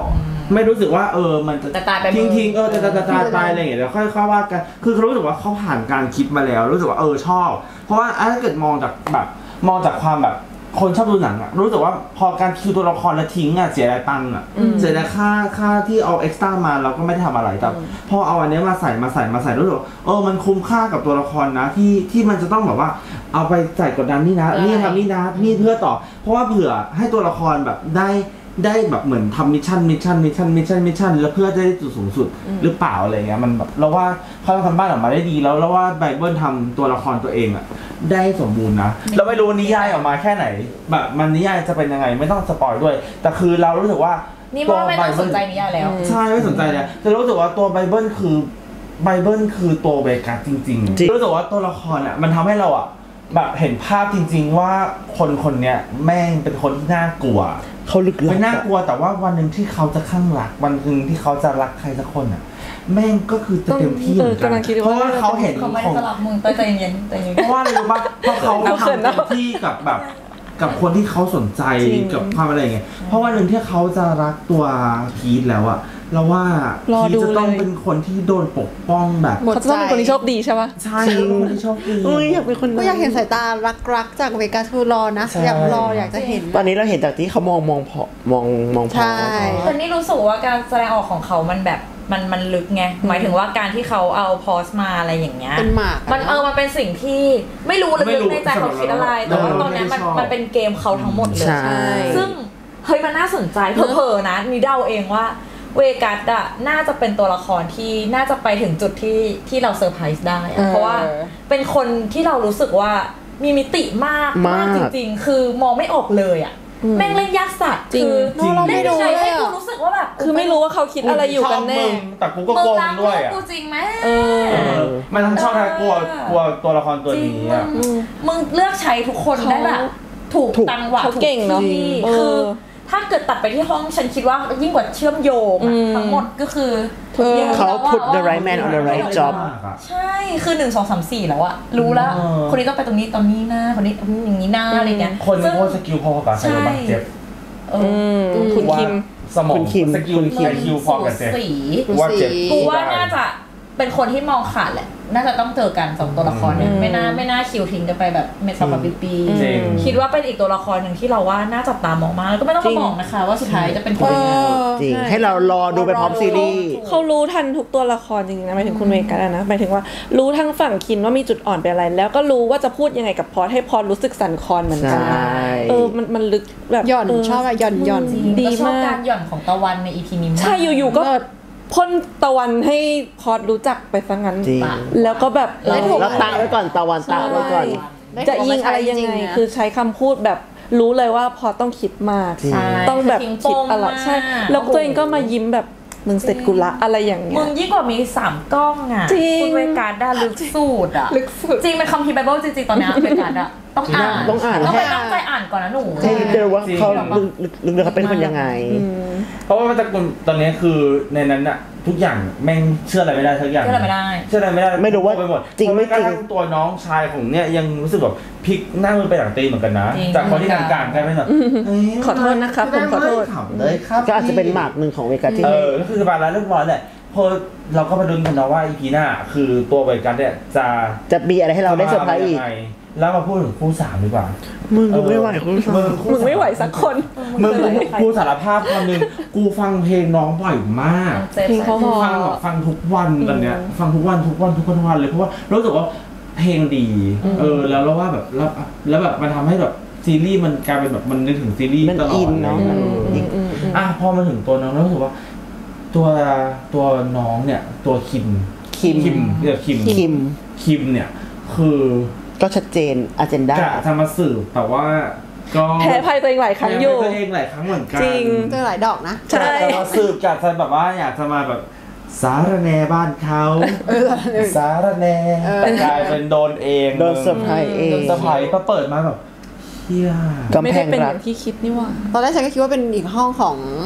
ไม่รู้สึกว่าเออมันจะแต่ตายไปทิ้งทิ้งๆเออจะจะจะตายไปอะไรอย่างเงี้ยแล้วค่อยค่อยว่ากันคือรู้สึกว่าเขาผ่านการคิดมาแล้วรู้สึกว่าเออชอบเพราะว่าถ้าเกิดมองจากแบบมองจากความแบบคนชอบดูหนังอะรู้สึกว่าพอการคิวตัวละครแล้วทิ้งอะเสียดายตังค์อะเสียดายค่าค่าที่เอาเอ็กซ์ตร้ามาเราก็ไม่ได้ทำอะไรแต่พอเอาอันนี้มาใส่มาใส่มาใส่รู้สึกว่าเออมันคุ้มค่ากับตัวละครนะที่ที่มันจะต้องแบบว่าเอาไปใส่กดดันนี่นะนี่ทำนี่นะนี่เพื่อต่อเพราะว่าเผื่อให้ตัวละครแบบได้ได้แบบเหมือนทำมิชชั่นมิชชั่นมิชชั่นมิชชั่นมิชชั่นแล้วเพื่อจะได้จุดสูงสุดหรือเปล่าอะไรเงี้ยมันแบบเราว่าเขาทำบ้านออกมาได้ดีแล้วแล้วว่าไบเบิลทำตัวละครตัวเองอะได้สมบูรณ์นะเราไม่รู้นิยายออกมาแค่ไหนแบบมันนิยายจะเป็นยังไงไม่ต้องสปอยด้วยแต่คือเรารู้สึกว่านี่ว่าไม่ต้องสนใจนิยายแล้วใช่ไม่สนใจเลยแต่รู้สึกว่าตัวไบเบิลคือไบเบิลคือตัวเบกัสจริงๆรู้สึกว่าตัวละครอะมันทำให้เราอะแบบเห็นภาพจริงๆว่าคนคนเนี้ยแม่งเป็นคนที่น่ากลัวเขาลึกลับไม่น่ากลัวแต่ว่าวันหนึ่งที่เขาจะข้างรักวันหนึ่งที่เขาจะรักใครสักคนอ่ะแม่งก็คือจะเต็มที่เหมือนกันเพราะว่าเขาเห็นเขาไม่ได้จะรักมึงใจเย็นใจเย็นเพราะว่าอะไรรู้ป่ะเพราะเขาทำเต็มที่กับแบบกับคนที่เขาสนใจกับความอะไรอย่างเงี้ยเพราะว่าหนึ่งที่เขาจะรักตัวพีทแล้วอ่ะเราว่าพีทจะต้องเป็นคนที่โดนปกป้องแบบเขาจะต้องเป็นคนที่โชคดีใช่ปะใช่คนที่โชคดีอุ้ยอยากเป็นคนก็อยากเห็นสายตารักๆจากเวกัสทูรอนะอยากรออยากจะเห็นตอนนี้เราเห็นจากที่เขามองมองพอมองมองพอแต่นี่รู้สึกว่าการแสดงออกของเขามันแบบมันมันลึกไงหมายถึงว่าการที่เขาเอาพอสมาอะไรอย่างเงี้ยเป็นหมากมันเออมันเป็นสิ่งที่ไม่รู้ลึกๆในใจเขาคิดอะไรแต่ว่าตอนนี้มันมันเป็นเกมเขาทั้งหมดเลยซึ่งเฮ้ยมันน่าสนใจเผลอๆนะนี่เดาเองว่าเวกัสอะน่าจะเป็นตัวละครที่น่าจะไปถึงจุดที่ที่เราเซอร์ไพรส์ได้เพราะว่าเป็นคนที่เรารู้สึกว่ามีมิติมากมากจริงๆคือมองไม่ออกเลยอะแม่งเล่นยากสัตว์คือเล่นยังไงให้กูรู้สึกว่าแบบคือไม่รู้ว่าเขาคิดอะไรอยู่กันแน่แต่กูก็โกงด้วยอะกูจริงไหมเออมันทั้งชอบทั้งกลัวกลัวตัวละครตัวนี้อะมึงเลือกใช้ทุกคนได้แบบถูกจังหวะถูกที่คือถ้าเกิดตัดไปที่ห้องฉันคิดว่ายิ่งกว่าเชื่อมโยงทั้งหมดก็คือเขา put the right man on the right job ใช่คือหนึ่งสองสามสี่แล้วอะรู้แล้วคนนี้ต้องไปตรงนี้ตรงนี้นะคนนี้อย่างนี้นะอะไรเงี้ยคนโคสกิลพอกับไซโรบักเจ็บคุณคิมสมองสกิลไอคิวพอกับเจ็บว่าเจ็บกูว่าน่าจะเป็นคนที่มองขาดแหละน่าจะต้องเจอกันสองตัวละครเนี่ยไม่น่าไม่น่าคิวทิ้งกันไปแบบเมทัลกับปีปีคิดว่าเป็นอีกตัวละครหนึ่งที่เราว่าน่าจับตามองมากแล้วก็ไม่ต้องมาบอกนะคะว่าสุดท้ายจะเป็นคนยังไงจริงให้เรารอดูไปพร้อมซีรีส์เขารู้ทันทุกตัวละครจริงๆนะหมายถึงคุณเวกัสนะหมายถึงว่ารู้ทั้งฝั่งคินว่ามีจุดอ่อนเป็นอะไรแล้วก็รู้ว่าจะพูดยังไงกับพอให้พอรู้สึกสั่นคลอนเหมือนกันเออมันมันลึกแบบหย่อนชอบอะหย่อนหย่อนดีมากการหย่อนของตะวันในอีพีนี้ใช่อยู่ๆก็พ่นตะวันให้พอดรู้จักไปซะงั้นแล้วก็แบบแล้วตาไว้ก่อนตะวันตาไว้ก่อนจะยิงอะไรยังไงคือใช้คำพูดแบบรู้เลยว่าพอต้องคิดมากต้องแบบคิดอะไรใช่แล้วตัวเองก็มายิ้มแบบมึงเสร็จกุละอะไรอย่างเงี้ยมึงยิ่งกว่ามีสามกล้องอ่ะคุณเวกัสได้ลึกสุดอ่ะลึกสุดจริงเป็นคัมภีร์ไบเบิลจริงๆตอนนี้เวกัสอ่ะต้องอ่านต้องอ่านต้องไปตั้งใจอ่านก่อนนะหนูให้เจอว่าเขาลึกๆเขาเป็นคนยังไงเพราะว่ามันจะตอนนี้คือในนั้นอะทุกอย่างแม่งเชื่ออะไรไม่ได้ทุกอย่างเชื่ออะไรไม่ได้เชื่ออะไรไม่ได้ไม่รู้ว่าไปหมดจริงไม่จริงตัวน้องชายของเนี่ยยังรู้สึกแบบพลิกหน้ามือไปหลังตีเหมือนกันนะจากคนที่กลางๆกลายเป็นแบบขอโทษนะครับผมขอโทษเลยครับก็อาจจะเป็นหมากหนึ่งของเวกัสที่เออก็คือสบายแล้วเรียบร้อยแหละพอเราก็มาดูกันนะว่าอีพีหน้าคือตัวเวกัสเนี่ยจะจะมีอะไรให้เราได้เซอร์ไพรส์อีกแล้วมาพูดถึงคู่สามดีกว่ามึงกูไม่ไหวคู่สามมึงไม่ไหวสักคนมึงกูสารภาพคำนึงกูฟังเพลงน้องบ่อยมากเพลงเขาฟังฟังทุกวันตอนเนี้ยฟังทุกวันทุกวันทุกวันทุกวันเลยเพราะว่ารู้สึกว่าเพลงดีเออแล้วเราว่าแบบแล้วแล้วแบบมันทำให้แบบซีรีส์มันกลายเป็นแบบมันนึกถึงซีรีส์ตลอดเนาะอ่ะพอมาถึงตัวน้องรู้สึกว่าตัวตัวน้องเนี่ยตัวคิมคิมคิมเรียกคิมคิมคิมเนี่ยคือก็ชัดเจนอเจนดากะจะมาสืบแต่ว่าก็แพ้ภัยตัวเองหลายครั้งอยู่แพ้ตัวเองหลายครั้งเหมือนกันจริงเจอหลายดอกนะใช่จะมาสืบกะจะแบบว่าอยากจะมาแบบสารแหน่บ้านเขาสารแหน่แต่กลายเป็นโดนเองโดนเซอร์ไพรส์เองเซอร์ไพรส์พอเปิดมาแบบเฮียไม่ได้เป็นอย่างที่คิดนี่ว่าตอนแรกฉันก็คิดว่าเป็นอีกห้องของ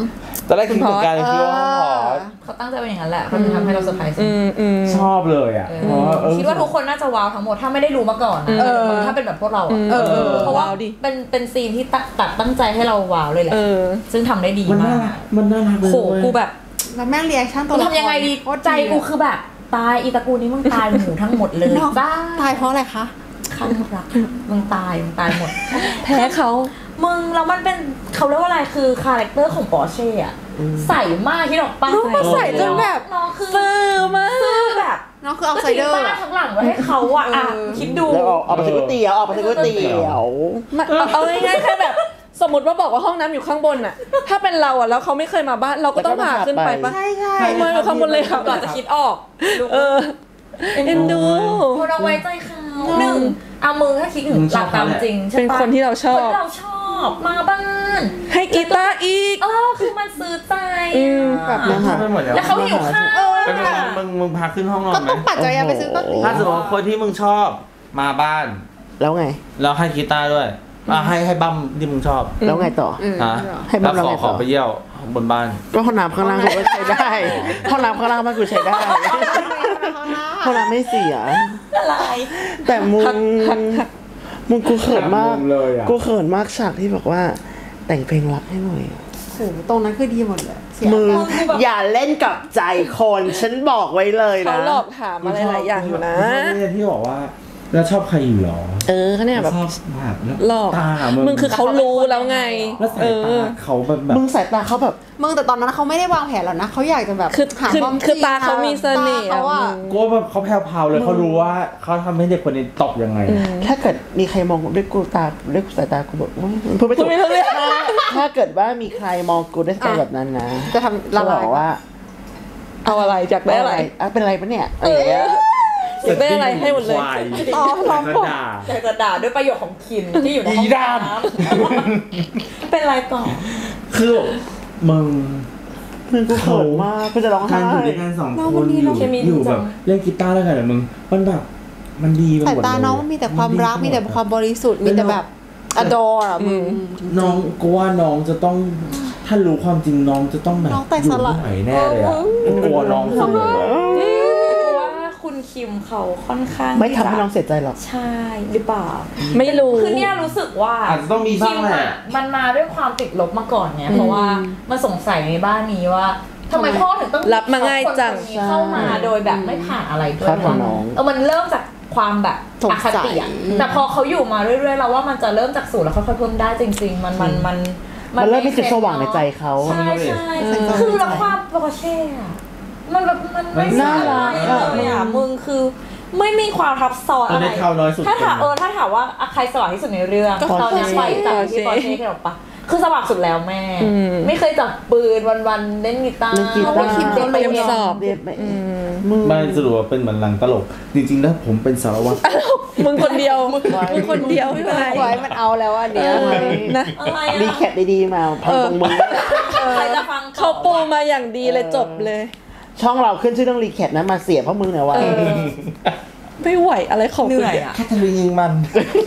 ตอนแรกคิดเหมือนกันคิดว่าพอร์ตเขาตั้งใจเป็นอย่างนั้นแหละเขาทำให้เราเซอร์ไพรส์อืมอืมชอบเลยอ่ะเพราะว่าเออคิดว่าทุกคนน่าจะว้าวทั้งหมดถ้าไม่ได้รู้มาก่อนนะถ้าเป็นแบบพวกเราอ่ะเออเพราะว่าว้าวดิเป็นเป็นซีนที่ตัดตั้งใจให้เราว้าวเลยแหละเออซึ่งทำได้ดีมันมาน่าก รักมันน่ารักเลยโหกูแบบแล้วแม่งเรีแอคชั่นตัวกูละครทำยังไงดีใจกูคือแบบตายอีตระกูลนี้มึงตายหมู่ทั้งหมดเลยบ้าตายเพราะอะไรคะข้างรักมึงตายมึงตายหมดแพ้เขามึงแล้วมันเป็นเขาเรียกว่าอะไรคือคาแรคเตอร์ของปอร์เช่อะใส่มากที่ดอกป้าน้องมาใส่จนแบบน้องคือซื่อมากซื่อแบบน้องคือเอาไซเดอร์ก็ทิ้งบ้านทั้งหลังไว้ให้เขาอะอ่ะเออคิดดูแล้วเอาเอาไปซื้อก๋วยเตี๋ยวเอาไปซื้อก๋วยเตี๋ยวมาเอาเอาง่ายๆแค่แบบสมมติว่าบอกว่าห้องน้ำอยู่ข้างบนน่ะ ถ้าเป็นเราอ่ะแล้วเขาไม่เคยมาบ้านเราก็ต้องพาขึ้นไปปะใช่ใช่มาอยู่ข้างบนเลยครับก่อนจะคิดออกเออเอ็นดูคนเราไว้ใจเขาหนึ่งเอามือถ้าคิดถึงหลักตามจริงใช่ปะเป็นคนที่เราชอบคนที่เราชอบมาบ้านให้กีตาร์อีกเออคือมันซื้อใจอืมแบบนะชอคะบไปหมดแล้วแล้วเขาหิวข้าวเออไปมึงมึงมึงพาขึ้นห้องนอนก็ไหมต้องปัดจักรยานไปซื้อก๋วยเตี๋ยวถ้าสมมติว่าคนที่มึงชอบมาบ้านแล้วไงแล้วให้กีตาร์ด้วยอ่ะให้ให้บัมที่มึงชอบแล้วไงต่อเออฮะให้บั้แล้วมขอแล้วไงขต่ออไปเยี่ยวบนบ้านก็ห้องน้ำข้างล่างกูก็ใช้ได้ห้องน้ำข้างล่างบ้านกูใช้ได้ห้องน้ำไม่เสียอะไรแต่มึงมึงกูเขินมากมึงเลยอะกูเขินมากฉากที่บอกว่า แต่งเพลงรักให้หน่อยโอ้โหตรงนั้นคือดีหมดเลยเสียมึงแบบอย่าเล่นกับใจคนฉันบอกไว้เลยเขานะหลอกถามอะไรหลายอย่างอยู่นะเนี่ยที่บอกว่าแล้วชอบใครอยู่หรอเออเขาเนี่ยแบบชอบแบบแล้วหลอกตามึงคือเขารู้แล้วไงแล้วสายเอตาอเขาแบบแบบมึงสายตาเขาแบบมึงแต่ตอนนั้นเขาไม่ได้วางแผนหรอกนะเขาอยากจะแบบคือหาคือความคือจริงตาเขามีเสน่ห์ตาเขาอะอะมึงกูว่าแบบเขาแผ่วๆเลยเขารู้ว่าเขาทำให้เด็กคนนี้ตกยังไงถ้าเกิดมีใครมองด้วยกูตาด้วยสายตากูแบบอุ๊ยพูดไม่พูถูดกไม่รู้เรื่องถ้าถ้าเกิดว่ามีใครมองกูด้วยสายตาแบบนั้นนะจะทำละจะบลาอย กว่าเอาอะไรจากได้อะไรอ่ะเป็นอะไรปะเนี่ยอะไรอย่างเงี้ยอยากได้อะไรให้หมดเลยอ๋อพร้อมกผมระดาษอยากจะด่าด้วยประโยคของคินที่อยู่ในห้องอีดามน้ำเป็นไรก่อนคือมึงมึงกูเขินมากกูจะร้องการไห้อยู่ด้วยกันสองคนอยู่อยู่แบบเล่นกีตาร์แล้วกันอะมึงมันแบบมันดีไปสายหมดตาเลยน้องมันมีแต่ความรักมีแต่ความบริสุทธิ์มีแต่แบบอดอร์อะมึงน้องกูว่าน้องจะต้องถ้ารู้ความจริงน้องจะต้องแบบน้องแตกอยู่สลายไม่ไหวแน่เลยอ่ะกลัวน้องสุดเลยอะเพราะว่าคุณคิมเขาค่อนข้างไม่ทำให้น้องเสียใจหรอกใช่หรือเปล่าไม่รู้คือเนี่ยรู้สึกว่าอาจจะต้องมีบ้างแหละคิมอะมันมาด้วยความติดลบมาก่อนไงเพราะว่ามันสงสัยในบ้านนี้ว่าทำไมพ่อถึงต้องรับมาง่ายจังคนคนนี้เข้ามาโดยแบบไม่ผ่านอะไรด้วยคาดหวังน้องเออมันเริ่มจากความแบบสงอคสัยติอะแต่พอเขาอยู่มาเรื่อยๆเราว่ามันจะเริ่มจากศูนย์แล้วค่อยๆเพิ่มได้จริง ๆ มันมันมันมันเริ่มมีจุดสว่างในใจเขาใช่ใช่คือแล้วความโปรเช่อะมันแบบมันไม่น่ารักเลอะยอะมึงคือไม่มีความทับซ้อนตอนอะไรนี้เขาน้อยสุดถ้าถามเออถ้าถามว่าอะใครสว่างที่สุดในเรื่องก็ตอนนี้ปอร์ไปเช่จากที่ปอร์เช่ที่เราปะคือสว่างสุดแล้วแม่อืมไม่เคยจับปืนวันๆเล่นกีตาร์เล่นกีตาร์ไม่คิดเด็กไปเตรียมเรียนสอบเรียบไม่มึงไม่สรุปว่าเป็นเหมือนหลังตลก จริงๆแล้วผมเป็นสารวัตรมึงคนเดียวมึงคนเดียวไม่เป็นไรไว้มันเอาแล้วอันเนี้ยนะอะไรรีอะแคปดีๆมาพังตรงมึงใครจะฟังต่อเขาปูมาอย่างดีเลยจบเลยช่องเราขึ้นชื่อเรื่องรีแคปนะมาเสียเพราะมึงเนี่ยวะเออ ไม่ไหวอะไรของเหนื่อยอะแคทเธอรีนยิงมัน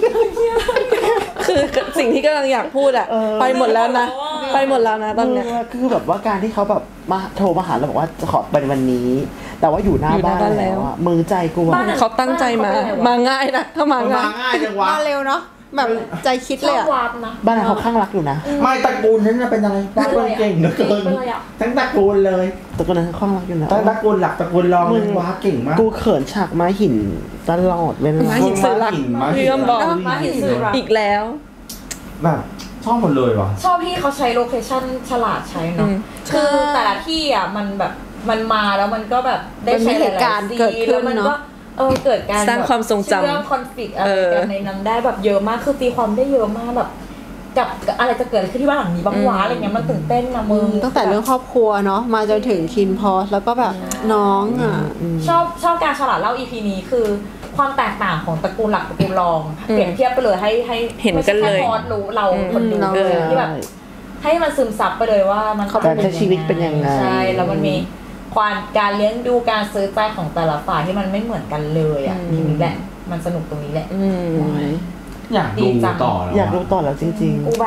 คือสิ่งที่กำลังอยากพูดอะไปหมดแล้วนะ ไปหมดแล้วนะตอนเนี้ยคือแบบว่าการที่เขาแบบมาโทรมาหาเราบอกว่าจะขอไปวันนี้ แต่ว่าอยู่หน้าอยู่หบ้าน้าน บ้านแล้แล้ว วอะมึงใจกูอะเขาตั้งใจมา มาง่ายนะถ้ามามันง่ามาย ง่ายจังวะมาเร็วเนาะแบบใจคิดชเลอย บอะวาร์ปนะบ้านนั้นเขาข้างรักอยู่นะไม่ตระกูลนั้นน่ะเป็นอะไรตระกูลเก่งเหลือเกินเป็นอะไรอะทั้งตระกูลเลยแต่คนนั้นเขาข้างรักอยู่นะทั้งตระกูลหลักตระกูลรองมึงว้าเก่งมากกูเขินฉากม้าหินตลอดเวลาม้าหินสื่อรักม้าหินพี่ยอมบอกม้าหินสื่อรักอีกแล้วแบบชอบหมดเลยว่ะชอบที่เขาใช้โลเคชั่นฉลาดใช้เนาะอืมคือแต่ละที่อ่ะมันแบบมันมาแล้วมันก็แบบได้มันมีใช้หเหลายตุการณ์ๆซีเกิดขึ้นแล้วมัก็เนอะเออเกิดการสร้างความทรงจำเชื่อมคอนฟ lict อะไรเออกันในนั้นได้แบบเยอะมากคือตีความได้เยอะมากแบบกับกับอะไรจะเกิดขึ้นที่บ้านหลังนี้บ้างวะอะไรเงี้ยมันตื่นเต้นนะมึงตั้งแต่เรื่องครอบครัวเนาะมาจนถึงคินพอสแล้วก็แบบน้องอ่ะชอบชอบการฉลาดเล่า อี พี นี้คือความแตกต่างของตระกูลหลักตระกูลรองเปรียบเทียบไปเลยให้ให้เห็นกันเลยไม่ใช่แค่พอดรู้เราคนดูอืมเลยที่แบบให้มันซึมซับไปเลยว่ามันการใช้ชีวิตเป็นยังไงใช่แล้วมันมีความการเลี้ยงดูการซื้อใจของแต่ละฝ่ายที่มันไม่เหมือนกันเลยอ่ะทีนี้แหละมันสนุกตรงนี้แหละอืมอยากดูต่อแล้วอยากดูต่อแล้วจริงกูแบบ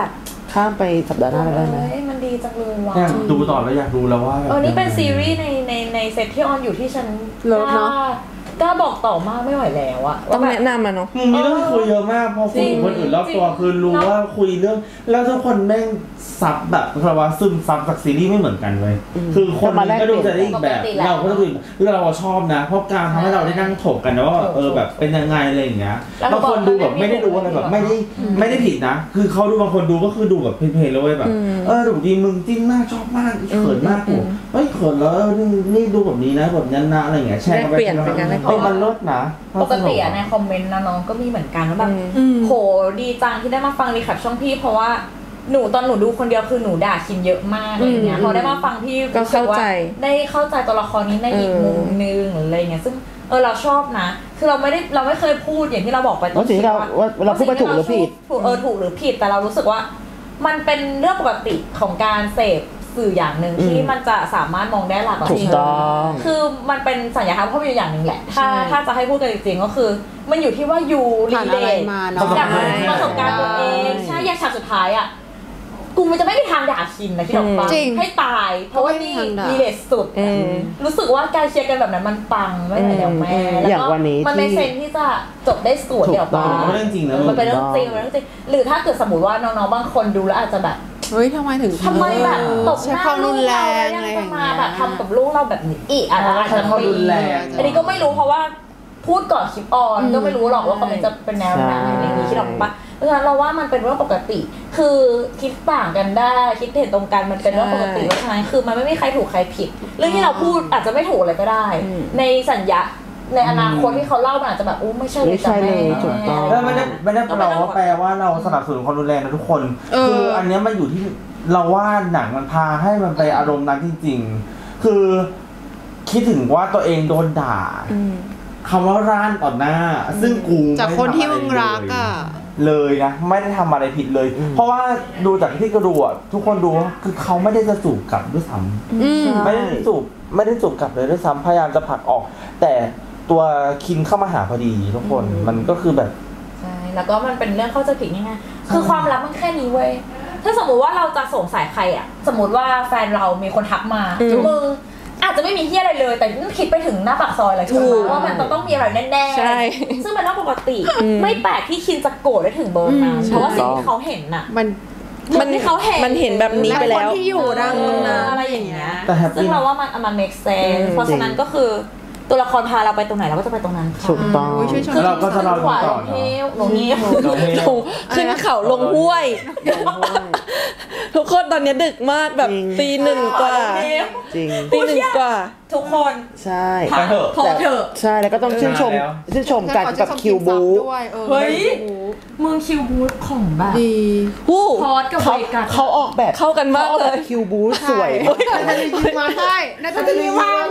ข้ามไปสัปดาห์หน้าได้ไหมเฮ้ยมันดีจังเลยว่ะอยากดูต่อแล้วอยากดูแล้วว่าแบบเออนี่เป็นซีรีส์ในในในเซตที่ออนอยู่ที่ฉันเลิฟเนอะกล้าบอกต่อมากไม่ไหวแล้วอะต้องว่าแนะแบบนำอะเนาะมึงมีเรื่องคุยเยอะมากพอคุยกับคนอื่นรอบตัวคือรู้ว่าคุยเรื่องแล้วทุกคนแม่งซับแบบเพราะว่าซึมซับจากซีรีส์ไม่เหมือนกันเลยคือคนนึงก็ดูจะได้อีกแบบเราก็จะดูเราชอบนะเพราะการทำให้เราได้นั่งถกกันนะว่าเออแบบเป็นยังไงอะไรอย่างเงี้ยบางคนดูแบบไม่ได้ดูอะไรแบบไม่ได้ไม่ได้ผิดนะคือเขาดูบางคนดูก็คือดูแบบเพลย์ๆเลยแบบเออดูดีมึงจิ้นมากชอบมากเขินมากกูเฮ้ยเขินแล้วนี่ดูแบบนี้นะแบบนั้นนะอะไรอย่างเงี้ยแชร์ไปเป็นมันลดนะปกติอะในคอมเมนต์นะน้องก็มีเหมือนกันว่าแบบโหดีจังที่ได้มาฟังรีแคปช่องพี่เพราะว่าหนูตอนหนูดูคนเดียวคือหนูด่าคินเยอะมากอะไรเงี้ยพอได้มาฟังพี่ก็เข้าใจได้เข้าใจตัวละครนี้ในอีกมุมนึงหรืออะไรเงี้ยซึ่งเออเราชอบนะคือเราไม่ได้เราไม่เคยพูดอย่างที่เราบอกไปตอนที่เราเราพูดไปถูกหรือผิดถูกเออถูกหรือผิดแต่เรารู้สึกว่ามันเป็นเรื่องปกติของการเสพสื่ออย่างหนึ่งที่มันจะสามารถมองได้หลากหลายถูกต้องคือมันเป็นสัญญาณภาพยนตร์อย่างหนึ่งแหละถ้าถ้าจะให้พูดกันจริงๆก็คือมันอยู่ที่ว่ายูรีเลทกับประสบการณ์ตัวเองใช่อย่างฉากสุดท้ายอ่ะกูมันจะไม่มีทางด่าคินนะที่เราฟังให้ตายเพราะว่านี่รีเลทสุดรู้สึกว่าการเชียร์กันแบบนั้นมันปังไม่ไหวแล้วแม่แล้วก็มันในเซนที่จะจบได้สวยเดี๋ยวปังมันเป็นเรื่องจริงมันเป็นเรื่องจริงมันเป็นเรื่องจริงหรือถ้าเกิดสมมติว่าน้องๆบางคนดูแล้วอาจจะแบบเฮ้ยทำไมถึงทำไมแบบตบหน้าลูกเราแล้วยังจะมาแบบทำกับลูกเราแบบนี้อีกอะไรอาจจะไม่อันนี้ก็ไม่รู้เพราะว่าพูดก่อนคลิปออนก็ไม่รู้หรอกว่าคอมเมนต์จะเป็นแนวไหนอะไรอย่างนี้คิดออกปะเพราะฉะนั้นเราว่ามันเป็นเรื่องปกติคือคิดต่างกันได้คิดเห็นตรงกันมันเป็นเรื่องปกติเพราะฉะนั้นคือมันไม่มีใครถูกใครผิดเรื่องที่เราพูดอาจจะไม่ถูกอะไรก็ได้ในสัญญาในอนาคตที่เขาเล่ามันอาจจะแบบอู้ไม่ใช่เลยจ้ะแม่แล้วไม่ได้ไม่ได้เราว่าแปลว่าเราสนับสนุนความรุนแรงนะทุกคนคืออันนี้มันอยู่ที่เราว่าหนังมันพาให้มันไปอารมณ์นั้นจริงๆคือคิดถึงว่าตัวเองโดนด่าคำว่าร้านต่อหน้าซึ่งกูจากคนที่มึงรักอ่ะเลยนะไม่ได้ทำอะไรผิดเลยเพราะว่าดูจากที่กระดูกทุกคนดูคือเขาไม่ได้จะจูบกลับด้วยซ้ำไม่ได้จูบไม่ได้จูบกลับเลยด้วยซ้ำพยายามจะผลักออกแต่ตัวคินเข้ามาหาพอดีทุกคนมันก็คือแบบใช่แล้วก็มันเป็นเรื่องเข้าใจผิดง่ายๆคือความรักมันแค่นี้เว้ยถ้าสมมติว่าเราจะสงสัยใครอ่ะสมมติว่าแฟนเรามีคนทักมามึงอาจจะไม่มีเหี้ยอะไรเลยแต่คิดไปถึงหน้าปากซอยอะไรถูกว่ามันต้องมีอะไรแน่ๆซึ่งมันต้องปกติไม่แปลกที่คินจะโกรธได้ถึงเบอร์นั้นเพราะว่าสิ่งที่เขาเห็นน่ะมันมันที่เขาเห็นมันเห็นแบบนี้ไปแล้วคนที่อยู่ดังนั้นอะไรอย่างเงี้ยซึ่งเราว่ามันมัน make sense เพราะฉะนั้นก็คือตัวละครพาเราไปตรงไหนเราก็จะไปตรงนั้นค่ะถูกต้องคือเราก็จะเราต่อลงนี้ขึ้นเขาลงห้วยทุกคนตอนนี้ดึกมากแบบตีหนึ่งกว่าจริงตีหนึ่งกว่าทุกคนใช่พอเถอะใช่แล้วก็ต้องชื่นชมชื่นชมกันกับคิวบูเฮ้ยมึงคิวบูของแบบดีพอดกับเวกัสเขาออกแบบเข้ากันมากเลยคิวบูสวยน่าจะยิงมาให้น่าจะยิงมา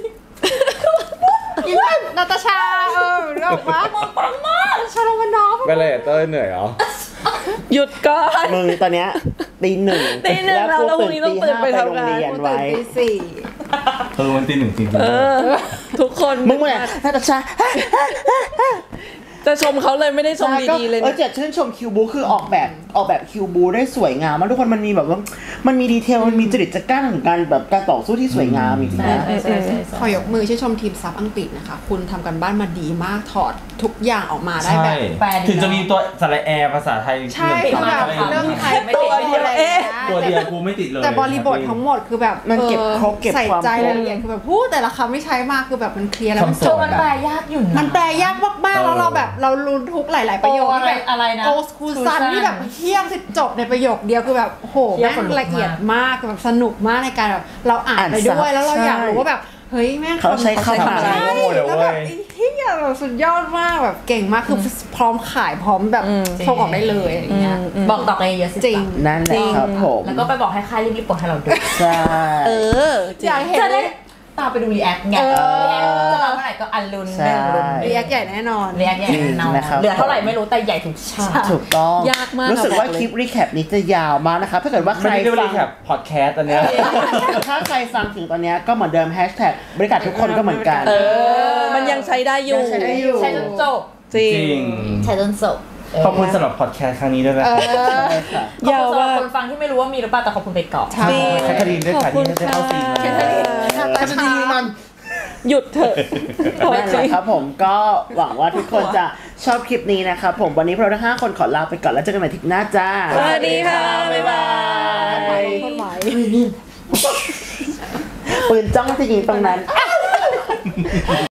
อีวันนาตาชาเออเรื่องมามึงปังมากชาลวันน้องไปเลยเต้ยเหนื่อยเหรอหยุดก่อนมึงตอนเนี้ยตีหนึ่งตีหนึ่งแล้วแล้วพรุ่งนี้ต้องตื่นไปทำงานไว้ตีสี่เออมันตีหนึ่งจริงๆทุกคนมึงเมื่อนาตาชาจะชมเขาเลยไม่ได้ชมดีๆเลยเออจะชื่นชมคิวบูคือออกแบบออกแบบคิวบูได้สวยงามมากทุกคนมันมีแบบว่ามันมีดีเทลมันมีจริตจักรานของการแบบการต่อสู้ที่สวยงามจริงๆขอยกมือชื่นชมทีมซับอังกฤษนะคะคุณทำกันบ้านมาดีมากถอดทุกอย่างออกมาได้แบบถึงจะมีตัวสระแอภาษาไทยใช่แบบเรื่องไทยไม่ติดตัวเดียวตัวเดียวกูไม่ติดเลยแต่บริบททั้งหมดคือแบบมันเก็บครบเก็บใส่ใจรายละเอียดคือแบบพูดแต่ละคำไม่ใช้มากคือแบบมันเคลียร์แล้วมันจบมันแปลยากอยู่มันแปลยากมากๆแล้วเราแบบเราลุ้นทุกหลายๆประโยคที่แบบอะไรนะโอสคูซันที่แบบเที่ยงสิจบในประโยคเดียวคือแบบโหแม่งละเอียดมากแบบสนุกมากในการแบบเราอ่านไปด้วยแล้วเราอยากรู้ว่าแบบเฮ้ยแม่งเขาใช้คำใช่แล้วแบบที่แบบสุดยอดมากแบบเก่งมากคือพร้อมขายพร้อมแบบส่งออกได้เลยอย่างเงี้ยบอกต่อไปเยอะสิจริงนั่นแหละครับผมแล้วก็ไปบอกให้ค่ายรีบๆปลดให้เราดูใช่เอออยากเห็นตามไปดูรีแอคไงจะมาเมื่อไหร่ก็อันลุนหนึ่งลุนรีแอคใหญ่แน่นอนรีแอคใหญ่แน่นอนเหลือเท่าไหร่ไม่รู้แต่ใหญ่ทุกฉากถูกต้องยากมากรู้สึกว่าคลิปรีแคปนี้จะยาวมากนะคะถ้าเกิดว่าใครฟังรีแคปพอดแคสต์อันเนี้ยถ้าใครฟังถึงตอนนี้ก็เหมือนเดิมแฮชแท็กบริการทุกคนก็เหมือนกันเออมันยังใช้ได้อยู่ใช้ได้อยู่ใช้จนจบจริงใช้จนจบขอบคุณสำหรับพอดแคสต์ครั้งนี้ด้วยนะยาวสำหรับมากคนฟังที่ไม่รู้ว่ามีหรือเปล่าแต่ขอบคุณไปก่อนจริงแคทเธอรีนด้วยค่ะที่ได้เข้าซีนแคทเธอรีนแคทเธอรีนมันหยุดเถอะนั่นแหละครับผมก็หวังว่าทุกคนจะชอบคลิปนี้นะครับผมวันนี้พวกเราทั้งห้าคนขอลาไปก่อนแล้วเจอกันใหม่ทริปหน้าจ้าสวัสดีค่ะบ๊ายบายคนไหวปืนจ้องจะยิงตรงนั้น